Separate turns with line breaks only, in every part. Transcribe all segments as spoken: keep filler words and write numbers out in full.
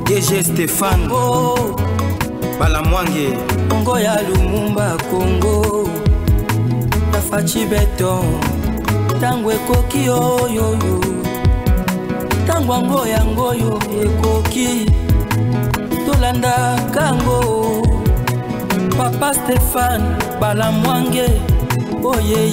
D G Stéphane
oh.
Balamwange
Congo ya Lumumba Congo Tafachi beton Tangwe koki yo yo yo Tangwa ngoya ngoyo ekoki Tolanda kango Papa Stéphane Balamwange oh yeah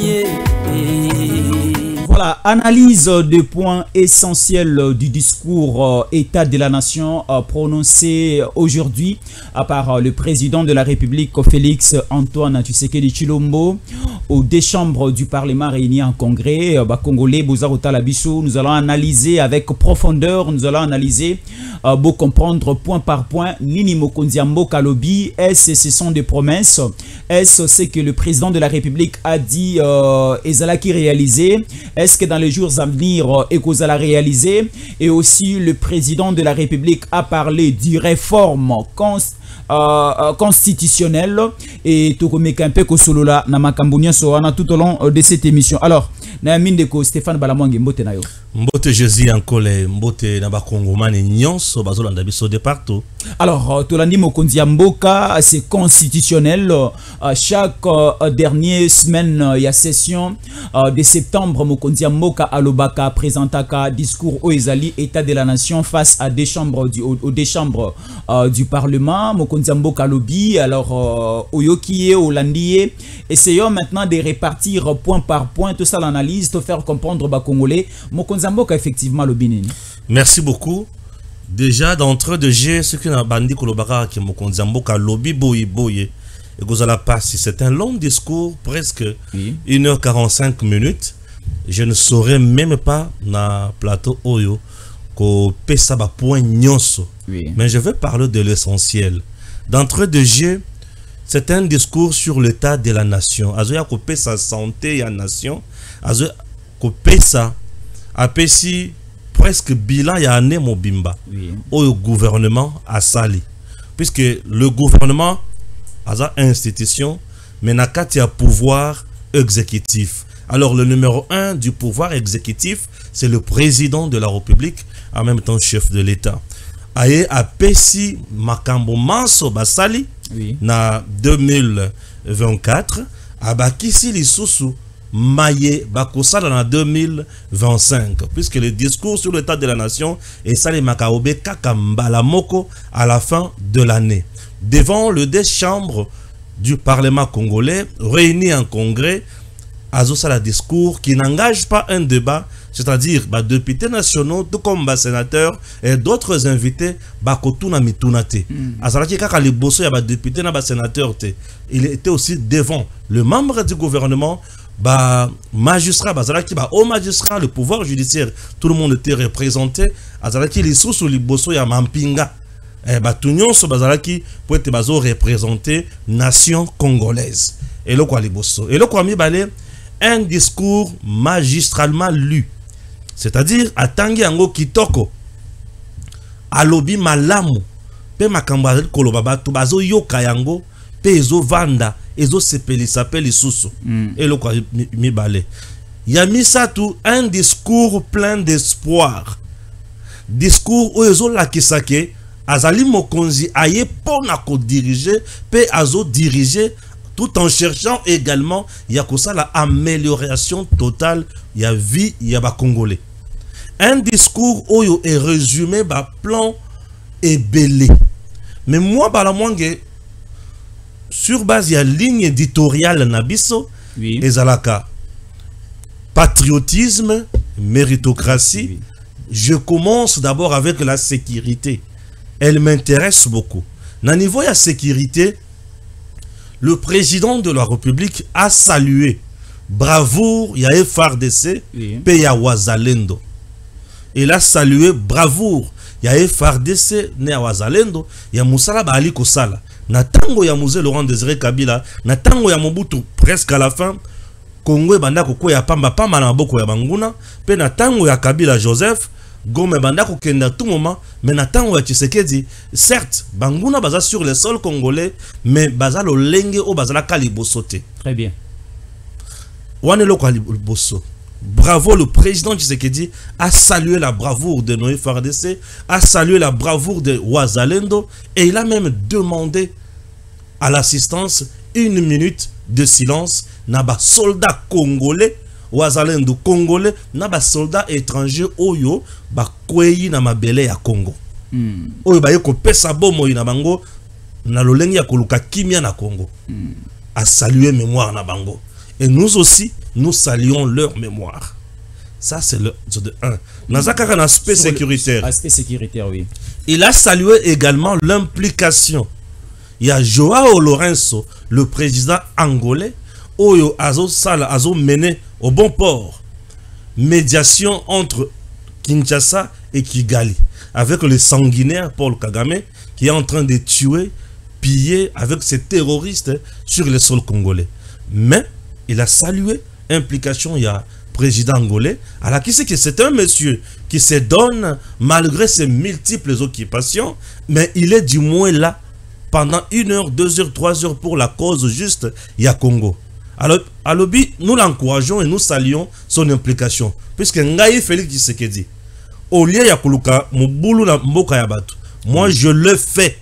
yeah.
Voilà, analyse des points essentiels du discours euh, État de la Nation euh, prononcé aujourd'hui euh, par euh, le président de la République Félix Antoine Tshisekedi Tshilombo aux deux chambres du Parlement réunies en congrès. Euh, bah, Congolais, Bozarota Labiso, nous allons analyser avec profondeur, nous allons analyser, euh, pour comprendre point par point, Nini Mokonziambo Kalobi, est-ce ce sont des promesses, est-ce ce que le président de la République a dit euh, Ezalaki réalisé, est-ce que dans les jours à venir, Ekozala l'a réalisé? Et aussi, le président de la République a parlé du réforme cons euh, constitutionnelle. Et tout comme un peu Kosolola, Namakambunia Soana tout au long de cette émission. Alors, Naamindeko Stéphane Balamwange, Mbote Nayo.
Mbote Jésus Ankole, Mbote Nabakongomane Nyonso, Bazolanda Biso de partout.
Alors, Tolandi Mokonziamboka, c'est constitutionnel. Chaque euh, dernière semaine, il y a session euh, de septembre. Mokonziamboka Alobaka présentaka discours au Ezali, État de la Nation face à des chambres du, aux, aux des chambres euh, du Parlement. Mokonziamboka Lobi, alors Oyokie, Olandie. Essayons maintenant de répartir point par point tout ça l'analyse, de faire comprendre aux Congolais. Mokonziamboka effectivement Lobi.
Merci beaucoup. Déjà d'entrée de jeu, ce qui n'a bandi kolobaka qui Mokonziamboka Lobi boye boye et Gozala passe. C'est un long discours, presque oui. une heure quarante-cinq minutes. Je ne saurais même pas na plateau Oyo ko pesa ba point nyonso. Oui. Mais je vais parler de l'essentiel. D'entrée de jeu, c'est un discours sur l'état de la nation. Azoya ko pesa santé ya nation, azoya ko pesa apesi presque bilan ya ane mobimba oui. Au gouvernement à Sali, puisque le gouvernement a une institution mais n'a qu'à un pouvoir exécutif. Alors le numéro un du pouvoir exécutif, c'est le président de la République, en même temps chef de l'État. Aye a pesi makambo manso basali oui. Na deux mille vingt-quatre abakisi lisusu maye bakosala na deux mille vingt-cinq, puisque le discours sur l'état de la nation est sali makaobe kakambala moko à la fin de l'année devant le deux chambres du Parlement congolais réunis en congrès. Azosala discours qui n'engage pas un débat, c'est-à-dire bah, députés nationaux, tout comme bah, sénateurs et d'autres invités, bah, kotuna mitunate. Azalaki kaka le bosso ya bah, députés na bah, sénateurs te. Il était aussi devant le membre du gouvernement, bah, magistrat, bah, azalaki bah, au magistrat, le pouvoir judiciaire, tout le monde était représenté. Azalaki li sous li bosso ya mampinga. Eh, bah, tout nyonso bazalaki pour être bazo représenter nation congolaise. Et le quoi li bosso. Et le quoi mi balé un discours magistralement lu, c'est-à-dire à tangi ango kitoko alobi malamu pe makamba kolobaba to bazo yoka yango pe ezo vanda ezo sepeli sapeli susu mm. Et le quoi mi balé yamisa tout un discours plein d'espoir, discours où ezo lakisake azali mokonzi aye pona ko diriger pe azo diriger tout en cherchant également il y a ça la amélioration totale il y a vie il y a ba congolais. Un discours où est résumé par plan et belé. Mais moi Balamwange sur base il y a ligne éditoriale nabiso oui. Ezalaka patriotisme, méritocratie. Oui. Je commence d'abord avec la sécurité. Elle m'intéresse beaucoup. Na niveau de la sécurité, le président de la République a salué bravoure, il y a F R D C, oui. Peya Wazalendo. Il a salué bravoure, il y a F R D C, ne Wazalendo, il y a Moussala Bali Kosala. Natango ya Mouze Laurent Désiré Kabila, Natango ya Mobutu presque à la fin, Congo banda koko ya pamba pamba na boko ya banguna, pe Natango ya Kabila Joseph, Gome banda kokenda tout moment, mais Natango ya Tshisekedi, certes, banguna baza sur le sol congolais, mais baza lo lenge o baza la kalibosote.
Très bien.
Wane lo kaliboso. bravo, le président Tshisekedi a salué la bravoure de nos F A R D C, a salué la bravoure de Wazalendo, et il a même demandé à l'assistance une minute de silence na ba soldats congolais, Wazalendo congolais, na ba soldats étrangers oyo ba kweyi na mabele ya Congo. Mm. Oyo ba yeko pesa bomo na bango na lolengi ya koluka kimia na Congo. Mm. A saluer mémoire na bango. Et nous aussi, nous saluons leur mémoire. Ça, c'est le de un. Dans un aspect sécuritaire.
Aspect sécuritaire, oui.
Il a salué également l'implication. Il y a Joao Lourenço, le président angolais, Oyo Azo Sala, Azo mené au bon port. Médiation entre Kinshasa et Kigali. Avec le sanguinaire Paul Kagame, qui est en train de tuer, piller avec ses terroristes sur le sol congolais. Mais il a salué l'implication, il y a président angolais. Alors, qui c'est que c'est un monsieur qui se donne malgré ses multiples occupations, mais il est du moins là pendant une heure, deux heures, trois heures pour la cause juste, il y a Congo. Alors, à l'Obi, nous l'encourageons et nous saluons son implication. Puisque Ngaï Félix Tshisekedi, au lieu de Kuluka, Mboulou na Mboka Yabatu, moi je le fais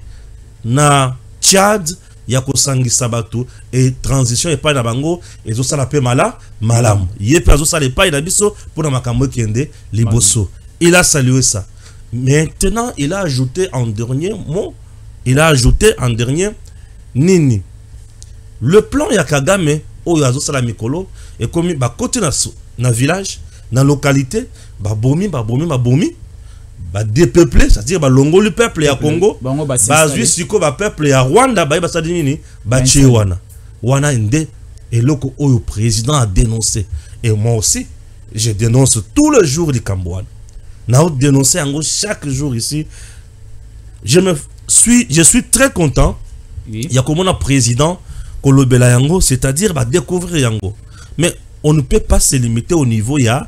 na Tchad, Yako Sangi Sabatu et transition et pas na bango et tout ça la paix mala malam. Yé pas ça les pas na biso pour na makambo kende liboso. Il a salué ça. Maintenant, il a ajouté en dernier mot, il a ajouté en dernier nini. Le plan Yakagame o yazo sala mikolo et comme ba côté na na village, na localité, ba bomi ba bomi ba bomi. Ba dépeuplé, c'est-à-dire ba longo le peuple ya Congo, ba zuisiko ba peuple ya Rwanda, ba sa nini, ba wana. Wana inde et le oyo président a dénoncé. Et moi aussi, je dénonce tous les jours du Cambouane. Na dénoncé en gros chaque jour ici. Je me suis je suis très content. Oui. Il y a comme un président Kolobela yango, c'est-à-dire ba découvrir yango. Mais on ne peut pas se limiter au niveau ya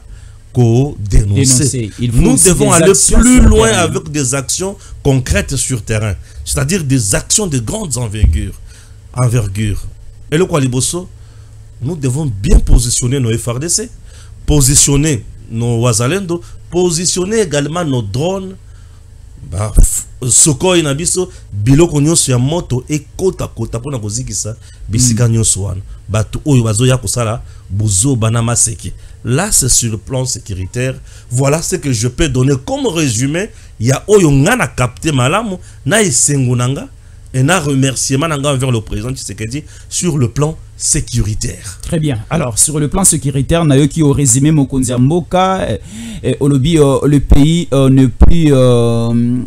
dénoncer. Nous devons aller plus loin avec des actions concrètes sur terrain, c'est-à-dire des actions de grandes envergures. envergure. Et le Kwaliboso, nous devons bien positionner nos F A R D C, positionner nos Wazalendo, positionner également nos drones. Bah, Soko inabiso biloko nyonso ya moto et kota kota pona kozikisa bisika nyonso wana batu oyo bazoya kosala buzo banama seki. Là c'est sur le plan sécuritaire. Voilà ce que je peux donner comme résumé. Il y a oyo ngana capté malamu na isengunanga et na remerciement nanga envers le président Tshisekedi sur le plan sécuritaire.
Très bien. Alors sur le plan sécuritaire, na yo qui au résumé Mokonzi Mboka et olobi le pays euh, ne plus euh,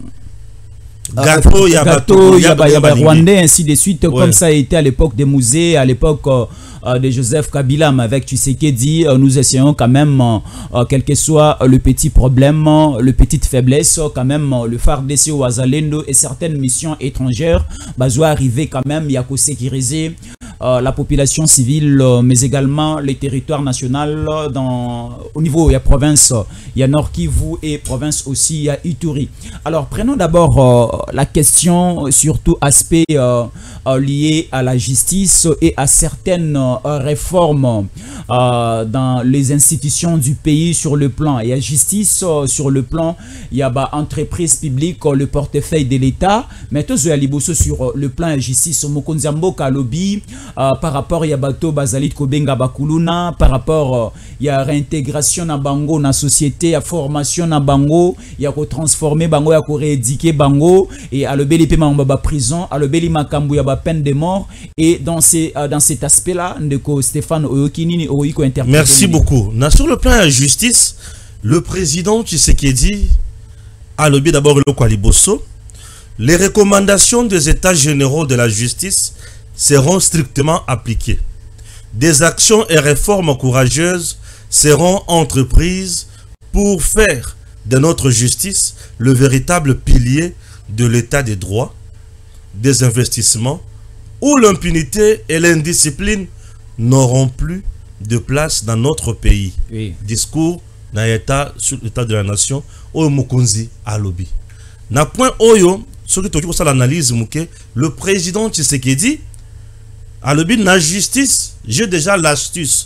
Gâteau, il y a
Gâteau, il y a Rwandais, ainsi de suite, ouais. Comme ça a été à l'époque des musées, à l'époque euh, de Joseph Kabila, mais avec Tshisekedi, euh, nous essayons quand même, euh, quel que soit le petit problème, le petite faiblesse, quand même, le F A R D C au Wazalendo et certaines missions étrangères, bah, doit arriver quand même, il y a qu'à sécuriser euh, la population civile, euh, mais également les territoires nationaux, dans, au niveau, il y a province, il y a Nord Kivu et province aussi, il y a Ituri. Alors, prenons d'abord euh, la question, surtout aspect euh, euh, lié à la justice et à certaines euh, réformes euh, dans les institutions du pays sur le plan. Il y a justice euh, sur le plan, il y a bah, entreprise publique, euh, le portefeuille de l'État, mais tout ce liboso sur euh, le plan de justice, Mokonzi Mboka lobby, euh, par rapport il y a bateau Bazalit Kobenga Bakuluna, par rapport euh, il y a réintégration na bango na société, il y a formation na bango, il y a transformer bango, il y a rééduquer bango. Et à le beli paiement en prison, à le beli makambu ya ba peine de mort. Et dans ces euh, dans cet aspect-là, ndeko Stéphane Oyokinini Oyoiko interprète.
Merci beaucoup. Na sur le plan de la justice, le président Tshisekedi a le d'abord le Kwaliboso. Les recommandations des États généraux de la justice seront strictement appliquées. Des actions et réformes courageuses seront entreprises pour faire de notre justice le véritable pilier de l'état des droits, des investissements, où l'impunité et l'indiscipline n'auront plus de place dans notre pays. Oui. Discours dans l'état sur l'état de la nation, Oyo Mokonzi Alobi. Na point Oyo, ce qui est l'analyse, le président Tshisekedi Alobi na justice, j'ai déjà l'astuce.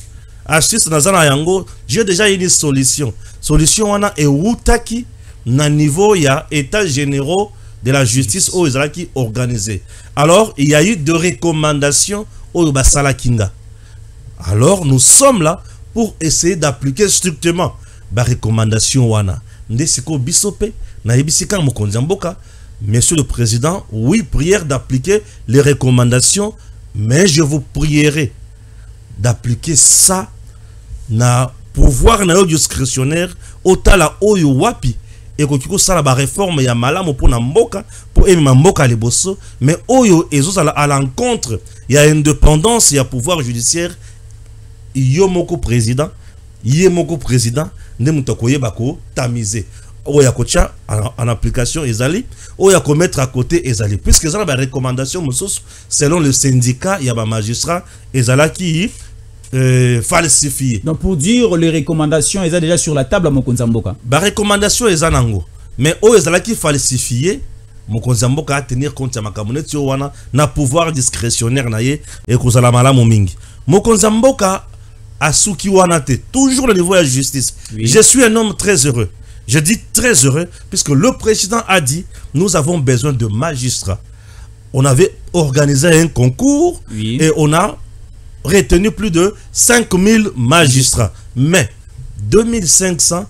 Astuce nazana yango, j'ai déjà une solution. Solution wana e wutaki na niveau ya état généraux de la justice au Israël organisé. Alors, il y a eu deux recommandations au Basala Kinga. Alors, nous sommes là pour essayer d'appliquer strictement les recommandations wana. Ndesiko bisope na ebisika mokonzi mboka. Monsieur le Président, oui, prière d'appliquer les recommandations, mais je vous prierai d'appliquer ça na pouvoir na yo discrétionnaire otala oyo wapi et ko sala ba réforme ya malamu pour na mboka pour ema mboka liboso mais oyo ezo à l'encontre il y a indépendance il y a pouvoir judiciaire yo moko président yé moko président ne mutakoye bako tamiser oya kocha en application ezali oya ko mettre à côté ezali puisque ça la recommandation selon le syndicat il y a ba magistrat ezala qui Euh, falsifié.
Donc pour dire les recommandations, ils sont déjà sur la table à Mokonzamboka.
Bah recommandation est nango. Mais oh ils qui falsifié, Mokonzamboka à tenir compte de ma camonette wana na pouvoir discrétionnaire naie et kozala malamu mingi. Mokonzamboka a souki wana te toujours le niveau de la justice. Oui. Je suis un homme très heureux. Je dis très heureux puisque le président a dit nous avons besoin de magistrats. On avait organisé un concours oui. et on a retenu plus de cinq mille magistrats. Mais deux mille cinq cents,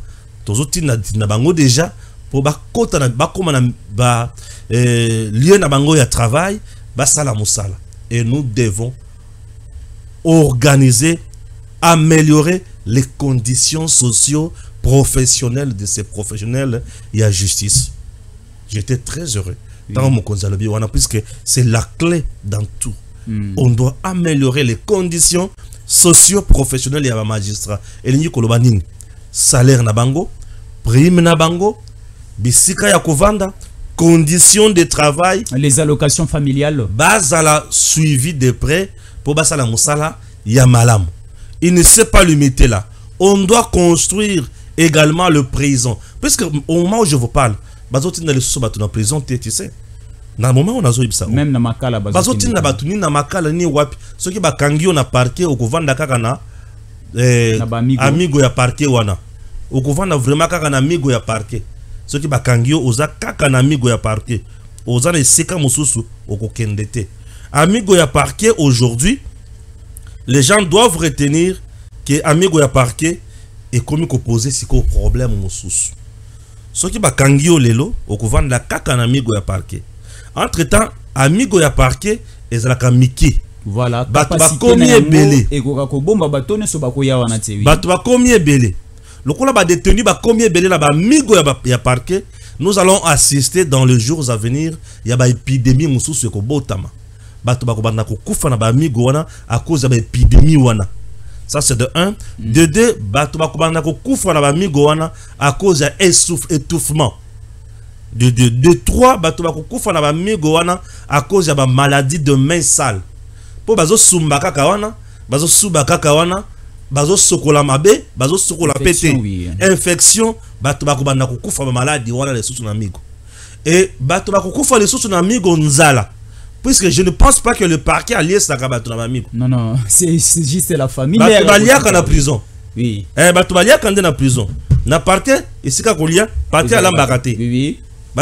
déjà, pour bakota na bakoma na ba lieu na bango ya travail, ba sala musala. Et nous devons organiser, améliorer les conditions socio-professionnelles de ces professionnels et à justice. J'étais très heureux. Dans mon konzalobi wana puisque c'est la clé dans tout. Mm. On doit améliorer les conditions socio-professionnelles et à magistrat. Et les kolobaning salaire na bango, prime na bango, bisika ya kovanda, conditions de travail,
les allocations familiales,
base à la suivi de près pour basa la musala ya malam. Il ne s'est pas limité là. On doit construire également le prison. Puisque au moment où je vous parle, bazotin na le sous bato na prison tu sais. Na moment on a zo ibisa
même na makala
bazotin na batuni na makala ni wapi soki bakangi on a parqué au kovanda kaka na eh amigo ya parqué wana au kovanda vraiment kaka na amigo ya parqué soki bakangi oza kaka na amigo ya parqué oza na seka mususu okokendete amigo ya parqué. Aujourd'hui les gens doivent retenir que amigo ya parqué est comme ko poser siko problème mususu soki bakangi o lelo okovanda kaka na amigo ya parqué. Entre temps, amigo ya parquet et la miki.
Voilà.
Bato ba combien belé.
Et ko bomba bato ne so ba ko ya wana te wi.
Bato ba combien belé. Le kola ba détenu ba combien belé là ba amigo ya ya parquet. Nous allons assister dans les jours à venir ya ba épidémie mususu ko botama. Bato ba ko banda ko kufa na ba amigo wana à cause de ba épidémie wana. Ça c'est de un. Mm. De deux, bato ba ko banda ko kufa na ba amigo wana à cause de étouffement. De, de, de trois, bato ba kufa na ba migo wana à cause de la maladie de main sale. Po bazo sumbaka kawana, bazo subaka kawana, bazo sokola mabe, bazo sokola pété. Oui. Infection, bato ba kubanda kufa ba maladie wana les sous na migo. Et bato ba kufa les sous na migo nzala. Puisque je ne pense pas que le parquet allié sa bato na migo.
Non non, c'est juste la famille.
Bato balia kana prison.
Oui.
Eh bato balia kana na prison. Na parquet, ici ka kolia, parquet ala mbakate.
Oui oui.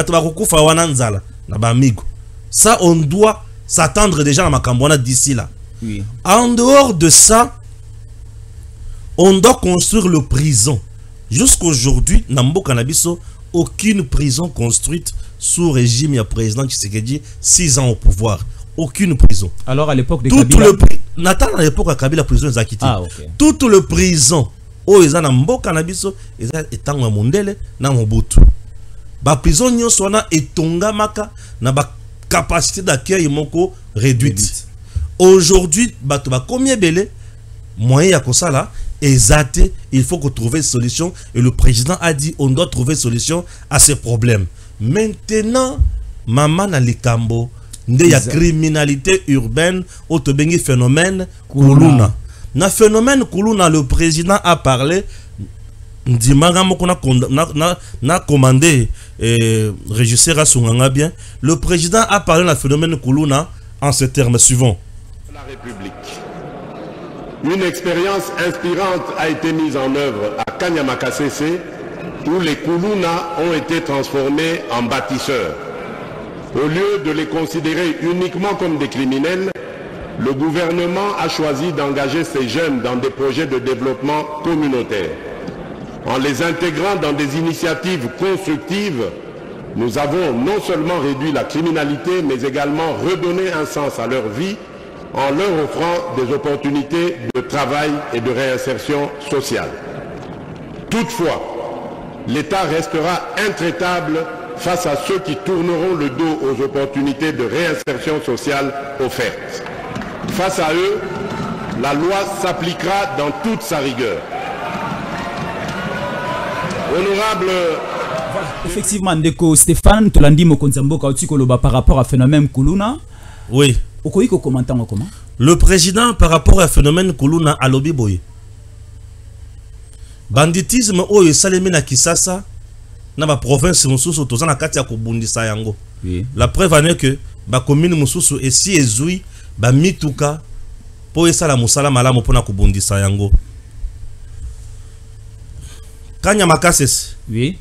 Ça, on doit s'attendre déjà à Makambouana d'ici là.
Oui.
En dehors de ça, on doit construire le prison. Jusqu'aujourd'hui, Nambo Kanabiso, aucune prison construite sous régime du président Tshisekedi, six ans au pouvoir. Aucune prison.
Alors à l'époque de
tout
Kabila.
Le, Nathan, à l'époque de Kabila, la prison est acquittée.
Ah, okay.
Toute le prison, où ils ont Nambo Kanabiso, ils ont été Mondele, na Mobutu. Ba prison nyo sona etonga maka na ba capacité d'accueil moko réduite. Aujourd'hui, bato ba combien belé moyen ya kosala ezate, il faut qu'on trouve une solution et le président a dit on doit trouver une solution à ces problèmes. Maintenant, maman na likambo nde ya criminalité urbaine otobengi phénomène kuluna. Na phénomène kuluna le président a parlé. Ndimanga moko na na na commandé eh, régisseur à Sunganga bien. Le président a parlé d'un phénomène Kuluna en ces termes suivants.
La République Une expérience inspirante a été mise en œuvre à Kanyamakasese, où les Kuluna ont été transformés en bâtisseurs. Au lieu de les considérer uniquement comme des criminels, le gouvernement a choisi d'engager ces jeunes dans des projets de développement communautaire. En les intégrant dans des initiatives constructives, nous avons non seulement réduit la criminalité, mais également redonné un sens à leur vie en leur offrant des opportunités de travail et de réinsertion sociale. Toutefois, l'État restera intraitable face à ceux qui tourneront le dos aux opportunités de réinsertion sociale offertes. Face à eux, la loi s'appliquera dans toute sa rigueur. Honorable...
Effectivement, Ndeko Stéphane, Tolandi Mokonzamboka Otikoloba par rapport à phénomène Kuluna.
Oui.
Comment?
Le président par rapport à phénomène Kuluna à Lobi Boye. Banditisme oyo salemi na Kisasa na ba province mususu tozana kati ya kobundisa yango.
Oui.
La preuve en est que ba commune mususu esi ezui ba mituka po esala musala malamu pona kobundisa yango. Kanyamakasese,
oui,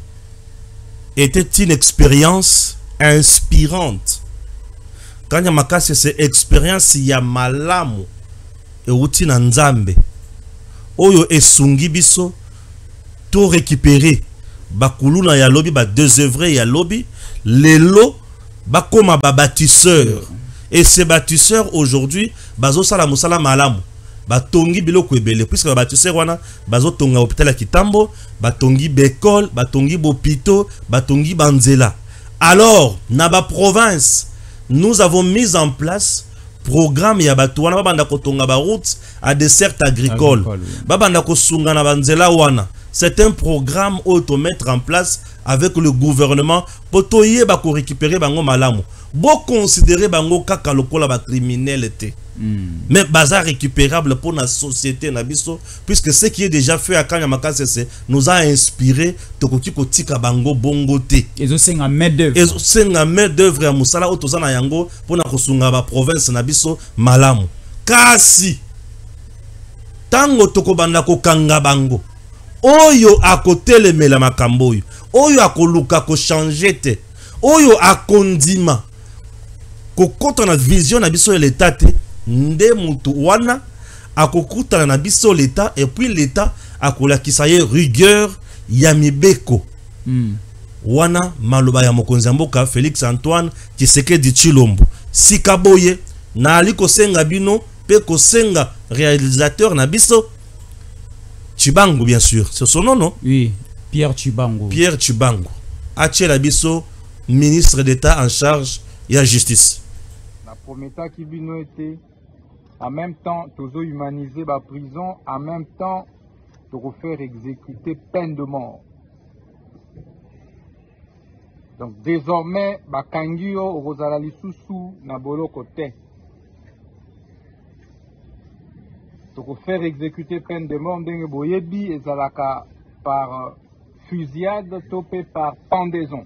était une expérience inspirante. Kanyamakasese c'est expérience ya malamu e uti na nzambe. Oyo esungi biso to récupérer bakuluna ya lobi ba désœuvrer ya lobi lelo bakoma ba bâtisseur et ces bâtisseurs aujourd'hui bazo sala musala malamu batongi biloko ebele puisque ba bâtisseur wana bazo tonga hôpital ya Kitambo batongi bécole batongi bopito batongi banzela. Alors na ba province nous avons mis en place programme ya bato wana babanda kotonga ba route à dessert agricole babanda kosunga na banzela wana. C'est un programme auto mettre en place avec le gouvernement pour toyer ba ko récupérer bango malamu bo considérer bango kaka lokola ba criminalité mm. mais bazar récupérable pour la société na biso puisque ce qui est déjà fait à Kanyamakasese nous a inspiré tokoki kotika bango bongote
ezo senga main d'œuvre
ezo senga main d'œuvre ya musala otoza na yango pona kosunga ba province na biso malamu kasi tango tokobanda kokanga bango oyo akotelemela makambo oyo oyo akoluka ko changer te oyo akondima kokota na vision na biso l'état te nde mutu wana akokutana na biso l'état et puis l'état akolakisa ye rigueur ya mibeko mm. wana maloba ya mokonzi ya mboka Félix Antoine Tshisekedi Tshilombo sikaboye na aliko senga bino pe ko senga réalisateur na biso Chibango, bien sûr. C'est son nom, non?
Oui, Pierre Chibango.
Pierre Chibango. Achel Abisso, ministre d'État en charge de la justice.
La promessa qui bino était en même temps de humaniser la prison, en même temps de refaire exécuter peine de mort. Donc désormais, Bakangio, Rosalali Soussou, Nabolo Kote. Pour faire exécuter peine de mort ndenge boyebi ezalaka par fusillade topé par pendaison.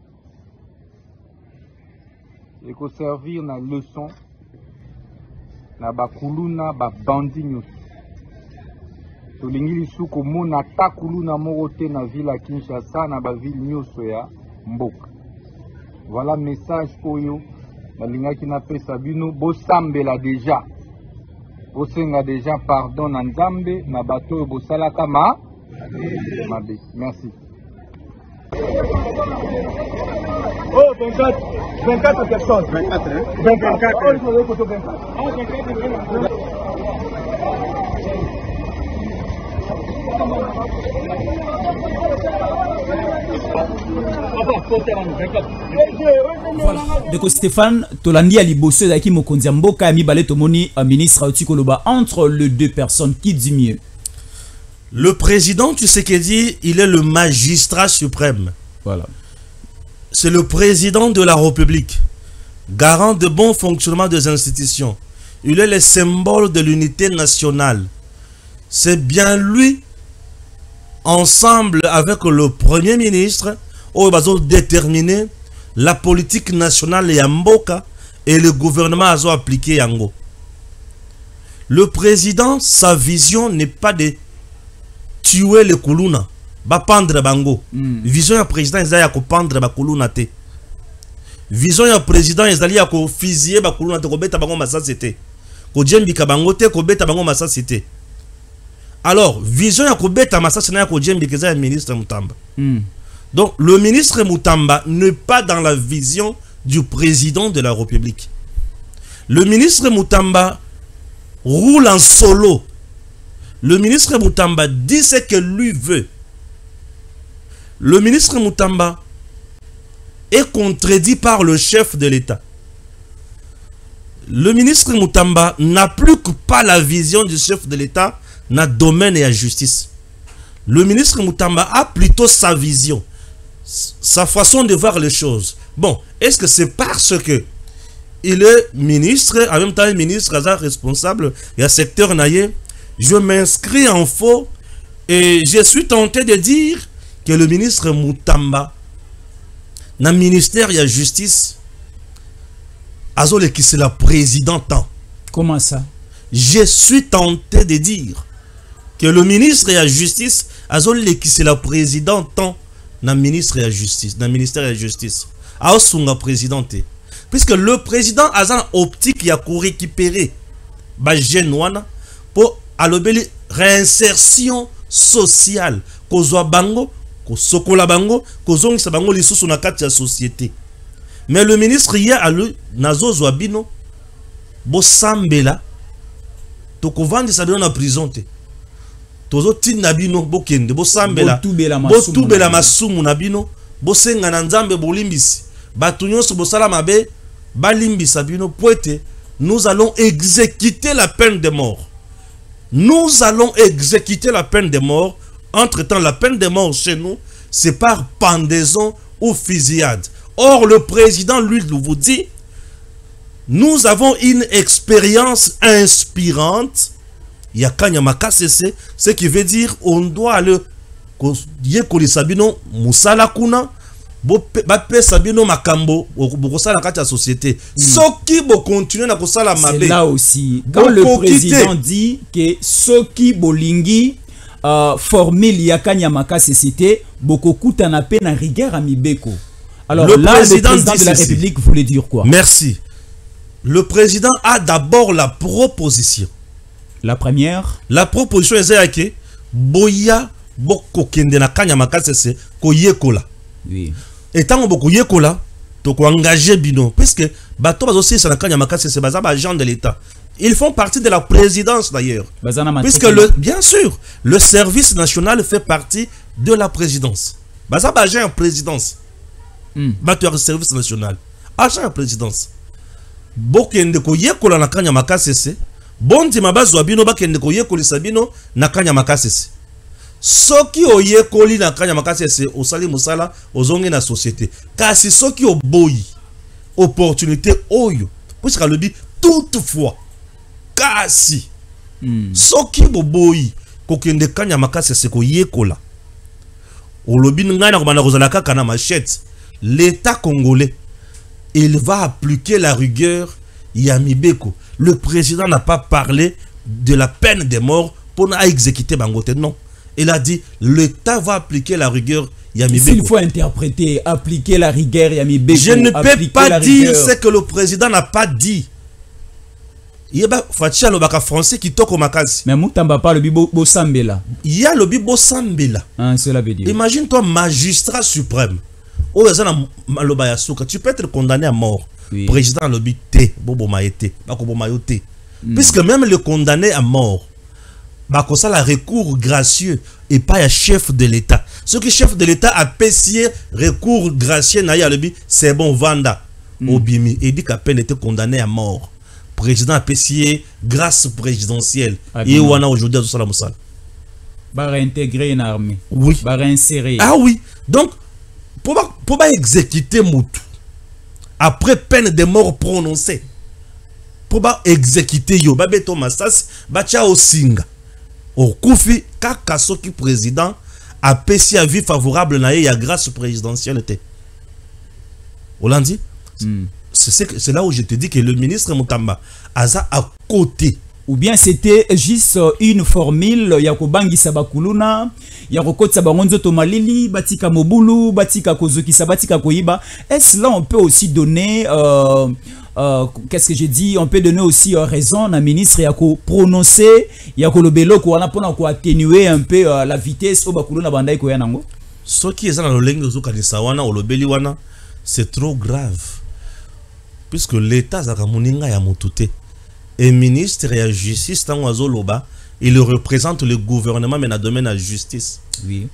Et ko servir na leçon na bakuluna ba bandi nyos. Tolingi lisu ko mona takuluna moko te na ville à Kinshasa na ba ville nyoso ya mboka. Voilà message oyo na linga ki na pesa bino bo sambela déjà. Osenga déjà pardon na Nzambe na bato bosalaka ma mabe. Merci.
Oh, vingt-quatre, vingt-quatre personnes. vingt-quatre, hein? vingt-quatre.
Voilà. Donc Stéphane Tolandi à Liboso d'Aki Mokonzi Mboka Ami Balé Tomoni ministre Otikoloba entre les deux personnes qui dit mieux.
Le président Tshisekedi, il est le magistrat suprême.
Voilà.
C'est le président de la République, garant de bon fonctionnement des institutions. Il est le symbole de l'unité nationale. C'est bien lui, ensemble avec le premier ministre, où ils ont déterminé la politique nationale Yamboka et le gouvernement a appliqué Yango. Le président, sa vision n'est pas de tuer les Kuluna, ba pendre bango. Mm. Vision du président, c'est de pendre ba Kuluna te. Vision du président, c'est de fusiller ba Kuluna te, ko beta bango masasité. Ko djembika bango te, ko beta bango masasité. Alors, vision du beta masasité na ko djembika za ministre Mutamba. Mm. Donc, le ministre Mutamba n'est pas dans la vision du président de la République. Le ministre Mutamba roule en solo. Le ministre Mutamba dit ce que lui veut. Le ministre Mutamba est contredit par le chef de l'État. Le ministre Mutamba n'a plus que pas la vision du chef de l'État dans le domaine et la justice. Le ministre Mutamba a plutôt sa vision, sa façon de voir les choses. Bon, est-ce que c'est parce que il est ministre, en même temps le ministre responsable et un secteur naïe, je m'inscris en faux et je suis tenté de dire que le ministre Mutamba, dans le ministère de la justice, Azole qui c'est la présidente.
Comment ça?
Je suis tenté de dire que le ministre de la justice, Azole qui c'est la présidente dans le ministre de la justice, dans le ministère de la justice. Aosunga présidente. Puisque le président a une optique qui a récupérer les jeunes pour alobeli réinsertion sociale. Kozwa bango, kosokola bango, kozongisa bango lisusu na kati ya société. Mais le ministre hier a le nazo zwabino bo sambela to kovandi sabino na prison te. Tozo tinna bino bo kende bo sambela bo tubela masumu na bino bo senga na nzambe bolimbisi. Batu nyonso bo sala mabe balimbisa bino poete. Nous allons exécuter la peine de mort. Nous allons exécuter la peine de mort. Entre-temps, la peine de mort chez nous, c'est par pendaison ou fusillade. Or, le président, lui, vous dit, nous avons une expérience inspirante. Il y a Kanyamaka C C, ce qui veut dire on doit aller Yekoli Sabino Musala Kuna, Bapé Sabino Makambo, Bokosala Kati la société. Soki bo continuer na kosala mabe.
C'est là aussi. Quand le président dit que Soki Bolingi euh, formule Yakanyamaka C C T, Bokoku Tanape na rigueur amibeko. Alors
le
là,
président,
le président de la République voulait dire quoi?
Merci. Le président a d'abord la proposition.
La première?
La proposition est que Boya Boko Kende na Kanyamaka C C ko yekola.
Oui.
Et tant que yekola, to ko engager bino puisque bato bazosi sa na Kanyamaka C C bazaba agent de l'État. Ils font partie de la présidence d'ailleurs. Puisque le, bien sûr, le service national fait partie de la présidence. Bazaba agent en présidence. Mm. Bato service national. Agent en présidence. Bokende ko yekola na Kanyamaka C C. Bondi mabazwa bino bakende ko yekoli sabino na Kanyamaka C C. Soki oyekoli na Kanyamaka C C osali musala ozonge na société. Kasi soki oboyi opportunité oyo. Puisque le dit toutefois. Kasi mm. Soki boboyi kokende Kanyamaka C C ko yekola. Olobi ngana ko bana kozala kaka na machette. L'État congolais, il va appliquer la rigueur Yamibeko. Le président n'a pas parlé de la peine de mort pour exécuter Bangote. Non. Il a dit l'État va appliquer la rigueur Yamibeko.
S'il faut interpréter, appliquer la rigueur Yamibeko.
Je ne peux pas dire ce que le président n'a pas dit. Il y a le français qui toque au makasi.
Mais Mutamba pas le bibo sambela.
Il y a le bibo sambela.
Ah, cela veut dire.
Imagine-toi magistrat suprême. Tu peux être condamné à mort. Oui. Président lobby T, Bobo Maïté, Bakobo Mayoté. Mm. Puisque même le condamné à mort, Bakosa la recours gracieux et pas un chef de l'État. Ce que chef de l'État a payé recours gracieux, c'est bon, Vanda, mm. Obimi, et dit qu'à peine était condamné à mort. Président a payé grâce présidentielle. Ah, et on a aujourd'hui à Salam Sal.
Ba réintégrer une armée.
Oui.
Ba réinsérer.
Ah oui. Donc, pour pour pas exécuter Moutou après peine de mort prononcée, pour pas exécuter yo babeto masas bacha osinga au koufi kaka soki président a payé avis favorable na ya grâce présidentielle té Hollandi. Mm. C'est c'est là où je te dis que le ministre Mutamba aza à côté
ou bien c'était juste une formule ya kobangisa bakuluna ya kokotsa bango nzoto malili batika mobulu batika kozokisa batika koyiba. Est-ce là on peut aussi donner euh, euh, qu'est-ce que j'ai dit, on peut donner aussi euh, raison na ministre ya ko prononcer ya ko lobelo ko wana pona ko atténuer un peu euh, la vitesse au bakuluna bandai ko yanango.
Ce qui est dans le lenge zo kanisa wana o lobeli wana c'est trop grave puisque l'état zaka moninga ya motute. Et ministre de la justice, il représente le gouvernement, mais dans le domaine de la justice.
Oui.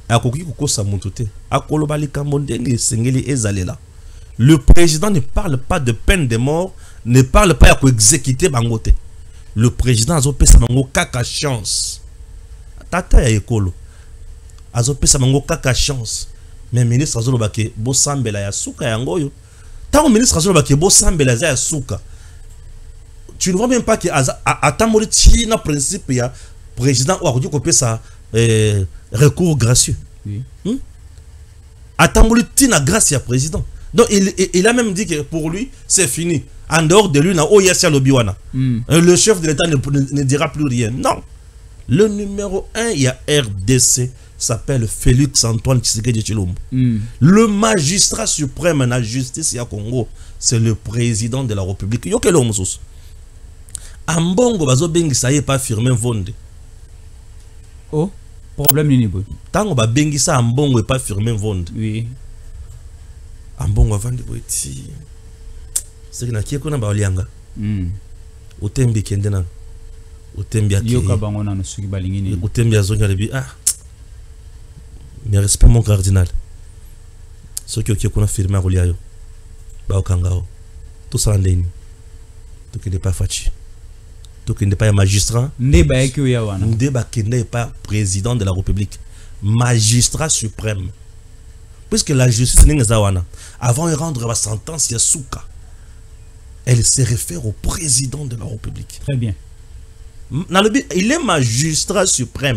Le président ne parle pas de peine de mort, ne parle pas d'exécuter Bangote. Le président a fait kaka chance. Tata ya ekolo. A fait kaka chance. Mais le ministre a fait bo sambela ya suka ya ngoyo. Tant le ministre a fait bo sambela ya suka. Tu ne vois même pas que à Tamoriti, na principe, il y a président ou a dit ça recours gracieux.
Oui.
Hmm? À Tamoriti, na grâce à président. Donc il, il a même dit que pour lui, c'est fini. En dehors de lui, na Oyassia Lobiwana.
Mm.
Le chef de l'État ne, ne, ne dira plus rien. Non. Le numéro un, il y a R D C, s'appelle Félix Antoine Tshisekedi Tshilombo.
Mm.
Le magistrat suprême de la justice à Congo, c'est le président de la République. Yo quel homme sous? Ambongo bazo bengi ça est pas firmé vonde.
Oh, problème niveau.
Tango ba bengi ça ambongo est pas firmé vonde.
Oui.
Ambongo avandi boiti. C'est que na kieko na ba olianga.
Mm.
Otembi kendena. Otembi aki.
Yo ka bango na suki balingini.
Otembi azonga lebi ah. Mais respect mon cardinal. Ce qui kieko na firmé a oliayo. Ba okangao. Tout ça ndeni. Tout qui n'est pas fachi. Qui n'est pas un magistrat, n'est pas président de la République, magistrat suprême. Puisque la justice n'est avant de rendre la sentence Yasuka, elle se réfère au président de la République.
Très bien.
Il est magistrat suprême.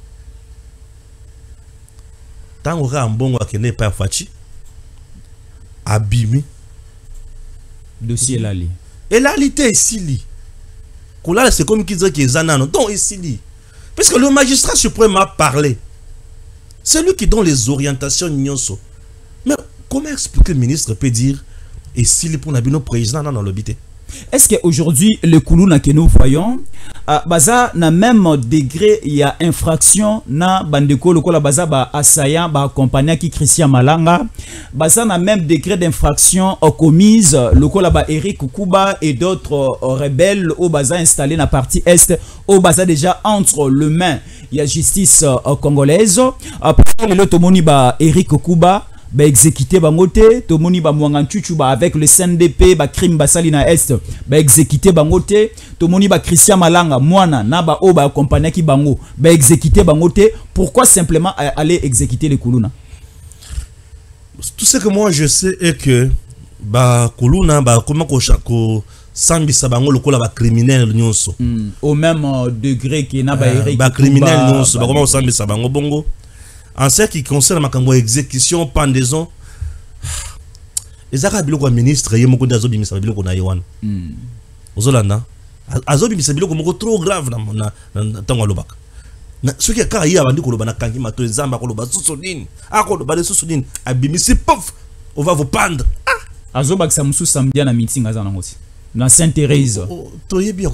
Tant qu'on a un bon qui n'est pas fachi, abîmé.
Dossier là.
Et là, il était ici. C'est comme qui dit que Zanano. Donc ici, parce que le magistrat suprême a parlé. C'est lui qui donne les orientations. Mais comment expliquer le ministre peut dire et s'il est pour le président dans l'obité?
Est-ce qu'aujourd'hui, le Koulouna que nous voyons, à Baza, na même degré, il y a infraction, na bandeko, le kola Baza, ba assaillant, ba compagnie qui Christian Malanga, Baza, na même degré d'infraction commise, le kola ba Eric Kukuba et d'autres rebelles, au Baza installé na partie est, au Baza déjà entre le main, il y a justice congolaise, après le tomoni ba Eric Kukuba, ba exécuté bangote tomoni ba mwanganchuchu ba avec le C N D P ba crime basali na est ba exécuté bangote tomoni ba Christian Malanga mwana na ba o ba accompagner ki bango ba exécuté bangote. Pourquoi simplement aller exécuter les Koulouna?
Tout ce que moi je sais est que ba Koulouna ba comment ko ko sambisa bango lokola ba criminel nyonso
mm. Au même euh, degré que na ba
uh,
Eric
ba criminel nyonso ba comment sambisa bango bongo. En ce qui concerne ma exécution, pendaison, les Arabes, le ministre, il y a beaucoup d'Azobi, mais ça veut dire qu'on a Yohan. Ozolanda, Azobi, c'est trop grave dans Tangolobak. Ce qui est quand il y a un Koloba, Kangi, Mato, Zamba, Koloba, Soussoudine, Akoloba, Soussoudine, Abimisi, pof, on va vous pendre.
Azobak Samsou Samdia na meeting Azanangosi. Dans Sainte-Thérèse.
Toye bien,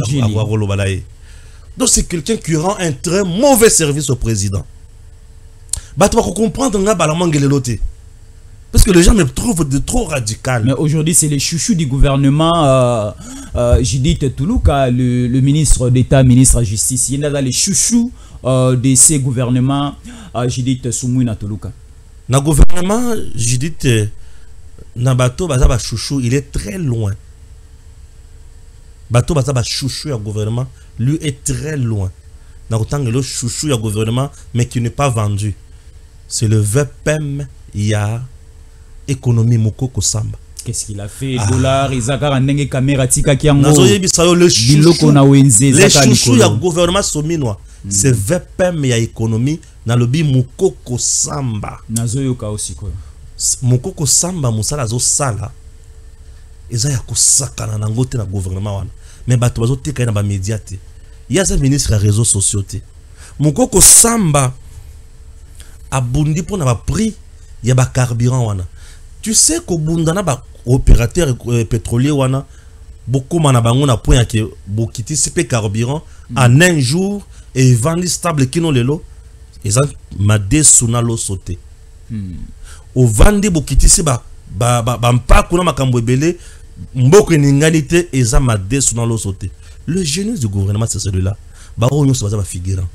donc c'est quelqu'un qui rend un très mauvais service au président. Bah, tu vas comprendre parce que les gens me trouvent de trop radical.
Mais aujourd'hui, c'est les chouchous du gouvernement, euh, euh, Judith Toulouka, le, le ministre d'État, ministre de la Justice. Il y a les chouchous euh, de ces gouvernements, euh, Judith Soumouina Toulouka.
Le gouvernement, Judith Nabato, Bazaba chouchou, il est très loin. Bato Bazaba chouchou, le gouvernement, lui est très loin. Dans autant que le chouchou, le gouvernement, mais qui n'est pas vendu. C'est le V P M, il y a économie Mokoko Samba.
Qu'est-ce qu'il a fait? Ah. Dollar, Isaka Randenge Kamera Tika Kiango.
Le chouchou, le chouchou, il y a gouvernement sominois. C'est V P M, il y a économie, dans le bi Mokoko Samba.
Nazoyoka aussi quoi.
Mokoko Samba, Moussala Zo Sala. eza ya kosakana na ngote na gouvernement wana mais bato bazoteka na ba média te ya za ministre ya réseaux sociaux te mukoko samba abundi pona ba prix ya ba carburant wana tu sais ko bundana ba opérateur euh, pétrolier wana beaucoup na bango na point que bokiti cp carburant mm. en un jour et vendre stable kino lelo eza made sunalo sauté mm. au vendre bokiti se ba ba ba, ba mpako na makambo ebele mboko ningani te eza made sunalo sauté. Le génie du gouvernement c'est celui-là ba onyo se baza ba figurant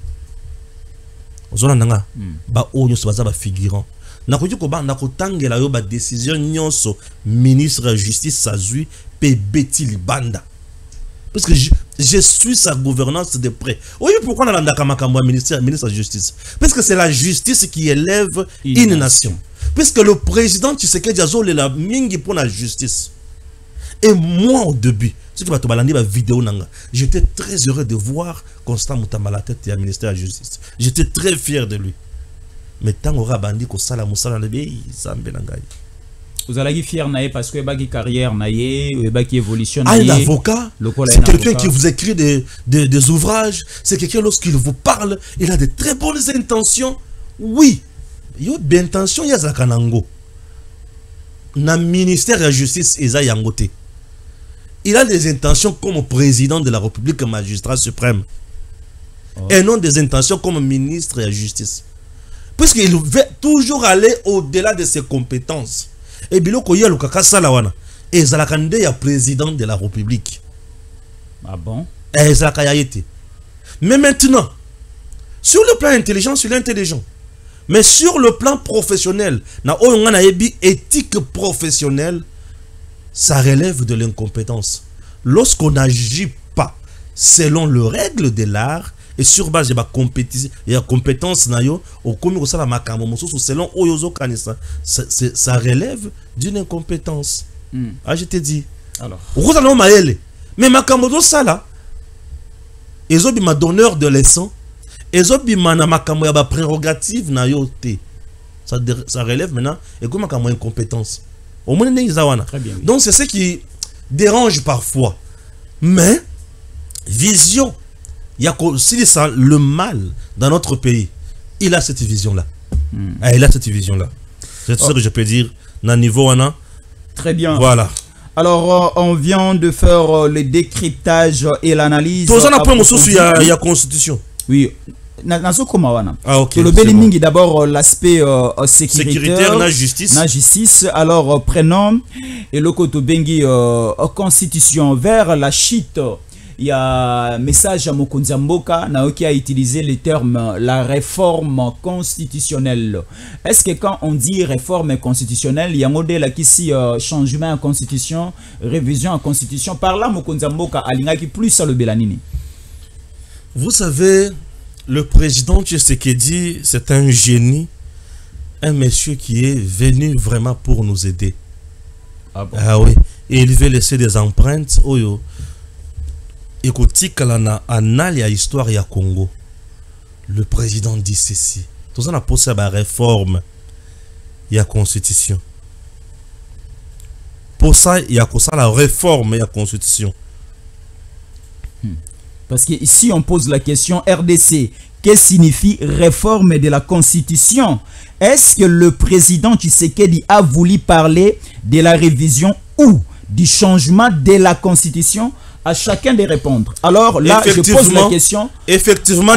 ozona nanga mm. ba onyo se baza ba figurant na ko ko ba na ko tangela yo ba décision nyonso ministre de justice Sazui pe beti libanda parce que je, je suis sa gouvernance de près. Oui, pourquoi on a l'andaka makambo ministre ministre de justice parce que c'est la justice qui élève une, une nation puisque le président Tshisekedi azole la mingi pour la justice et moi au début si tu vas te balander ma vidéo nanga j'étais très heureux de voir Constant Mutamba la tête du ministère de la justice, j'étais très fier de lui. Mais tant qu'on a bandi ko sala musala le bé zambe nangai.
Vous allez fier naé parce que baki carrière naé, baki évolution
naé. Ah, l'avocat, c'est quelqu'un qui vous écrit des, des, des ouvrages, c'est quelqu'un lorsqu'il vous parle, il a de très bonnes intentions. Oui, il y a des intentions, il y a des kanango. Na ministère de la justice eza yangote. Il a des intentions comme président de la République, magistrat suprême. Oh. Et non des intentions comme ministre de la justice. Puisqu'il veut toujours aller au-delà de ses compétences. Et biloko ya lukaka salawana. Et zalakande ya président de la République.
Ah bon?
Et zalaka été. Mais maintenant, sur le plan intelligent, sur l'intelligent. Mais sur le plan professionnel, na oyongana ebi éthique professionnelle, ça relève de l'incompétence. Lorsqu'on n'agit pas selon les règles de l'art, et sur base de la compétition et la compétence nayo au komi ça la makambo mosusu selon oyozo kanisa ça relève d'une incompétence. Mm. Ah je te dis alors vous allez maele mais makambo do ça là ezobi ma donneur de leçons ezobi mana makambo ya ba prérogative nayo te ça ça relève maintenant et comme makambo incompétence au moins ndenge zawana. Donc c'est ce qui dérange parfois mais vision. Il y a aussi ça, le mal dans notre pays. Il a cette vision-là. Mm. Ah, il a cette vision-là. C'est tout oh. ce que je peux dire. Dans le niveau, Anna.
Très bien.
Voilà.
Alors, euh, on vient de faire euh, le décryptage et l'analyse.
Tout ça, on a pris il y a la Constitution.
Oui.
Ah, ok.
Le Béliming, d'abord l'aspect euh, sécuritaire.
Sécuritaire, la justice.
La justice. Alors, euh, prénom. Et le Kotobengi, euh, constitution vers la chite. Il y a un message à Mokonzi Mboka qui a utilisé le terme la réforme constitutionnelle. Est-ce que quand on dit réforme constitutionnelle, il y a un modèle qui si euh, changement en constitution, révision en constitution, par là Mokonzi Mboka alinga qui plus à le Belanini.
Vous savez, le président Tshisekedi, c'est un génie, un monsieur qui est venu vraiment pour nous aider.
Ah, bon?
Ah oui, et il veut laisser des empreintes. Oh yo. Écoutez, na annale ya histoire ya Congo, le président dit ceci. Tout ça n'a pas posé la réforme ya constitution. Pour ça, il y a ça la réforme ya constitution.
Hmm. Parce que ici on pose la question R D C. Qu'est-ce que signifie réforme de la constitution? Est-ce que le président Tshisekedi a voulu parler de la révision ou du changement de la constitution? À chacun de répondre. Alors là, je pose la question.
Effectivement,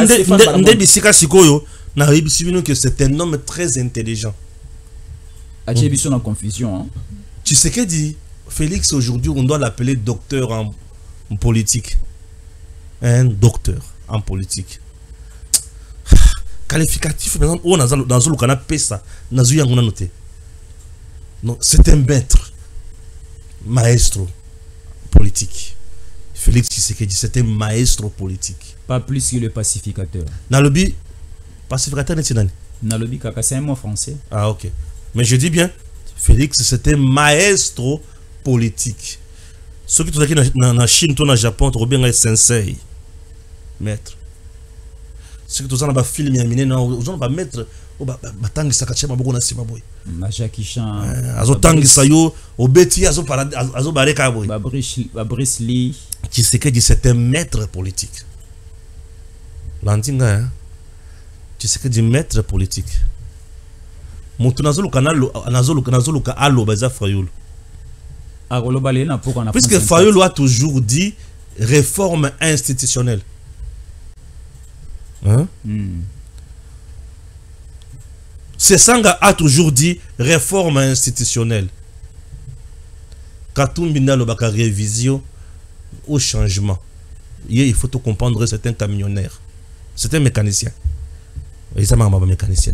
c'est un homme très intelligent.
J'ai vu son confusion. Hein?
Tu sais que dit Félix aujourd'hui, on doit l'appeler docteur en, en politique. Un docteur en politique. Qualificatif, maintenant, on a dans le canapé ça. C'est un maître, maestro politique. Félix Tshisekedi, c'était un maestro politique.
Pas plus que le pacificateur.
Nalobi, pacificateur n'est-ce pas?
Nalobi, c'est un mot français.
Ah, ok. Mais je dis bien, Félix, c'était un maestro politique. Ceux qui sont aquí en Chine, au Japon, tu bien un sensei. Maître. Ceux qui sont dans le film, on va mettre o ba batangisa kache maboko na sima boy
na Jackie Chan
azotangisa yo obeti azo para azo bareka boy
Fabrice Lee.
Tshisekedi c'est un maître politique landinga hein Tshisekedi maître politique mutu nazoluka nazoluka nazoluka alo baza Fayulu puisque Fayulu a toujours dit réforme institutionnelle hein mm. Sesanga a toujours dit réforme institutionnelle. Katumbi Nalobaka révision au changement. Il faut tout comprendre, c'est un camionneur. C'est un mécanicien. Il s'est un mécanicien.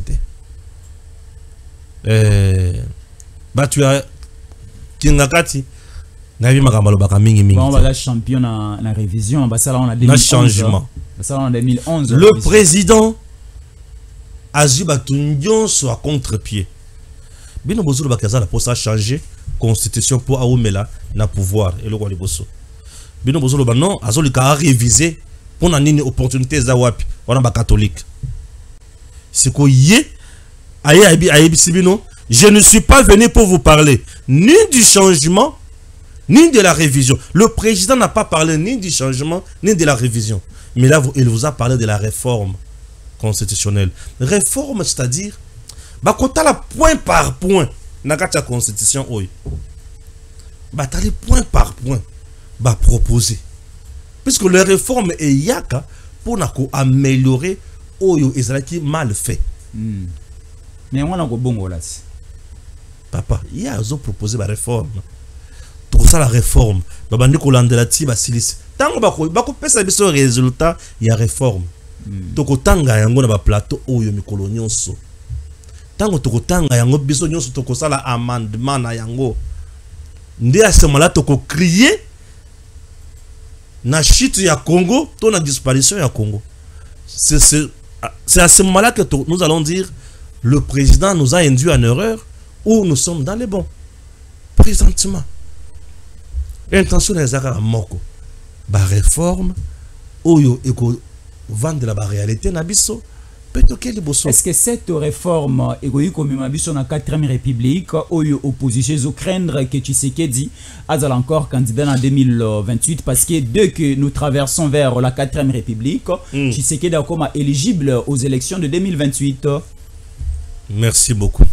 Bah tu as Kingakati. Navi Makambalobaka mingi mingi.
On va la champion na la révision. Bah ça là on a deux mille onze.
Changement.
Ça là en deux mille onze.
Le président Azuba Tundion soit contre-pied. Bino Bozolo Bakazala pour ça changer constitution pour Aoumela na pouvoir et le roi de Bosso. Bino Bozolo ba non azolika a réviser pour na nini opportunité za wapi wana ba catholique. C'est ko yé aye ayebi ayebi sibino, je ne suis pas venu pour vous parler ni du changement ni de la révision. Le président n'a pas parlé ni du changement ni de la révision. Mais là il vous a parlé de la réforme constitutionnelle. Réforme, c'est-à-dire, bah quand tu as point par point, dans la constitution, oui, bah tu as les point par point, bah proposer. Puisque la réforme est yaka pour améliorer oyo ezalaki mal fait.
Mm. Mais on a bon là.
Papa, il y a aussi proposé la réforme. Tout ça la réforme, bah bandi ko landela ti ba silis. Tant ba ko ba ko pesa biso résultat, il y a réforme. Tokotanga yango na ba plateau oyo mikolo nyonso. Tango tokotanga yango biso nyonso tokosala amendement na yango. Nde à ce moment-là toko crier na chute ya Congo, to na disparition ya Congo. C'est c'est à ce moment-là que nous allons dire le président nous a induit en erreur ou nous sommes dans les bons. Présentement. Intention des la moko. Ba réforme oyo eko vendre la réalité nabiso
est-ce que cette réforme égoïque comme mabiso na quatrième république ou opposition zo craindre que Tshisekedi azal encore candidat en deux mille vingt-huit parce que dès que nous traversons vers la quatrième république mm. Tshisekedi est comme éligible aux élections de deux mille vingt-huit.
Merci beaucoup.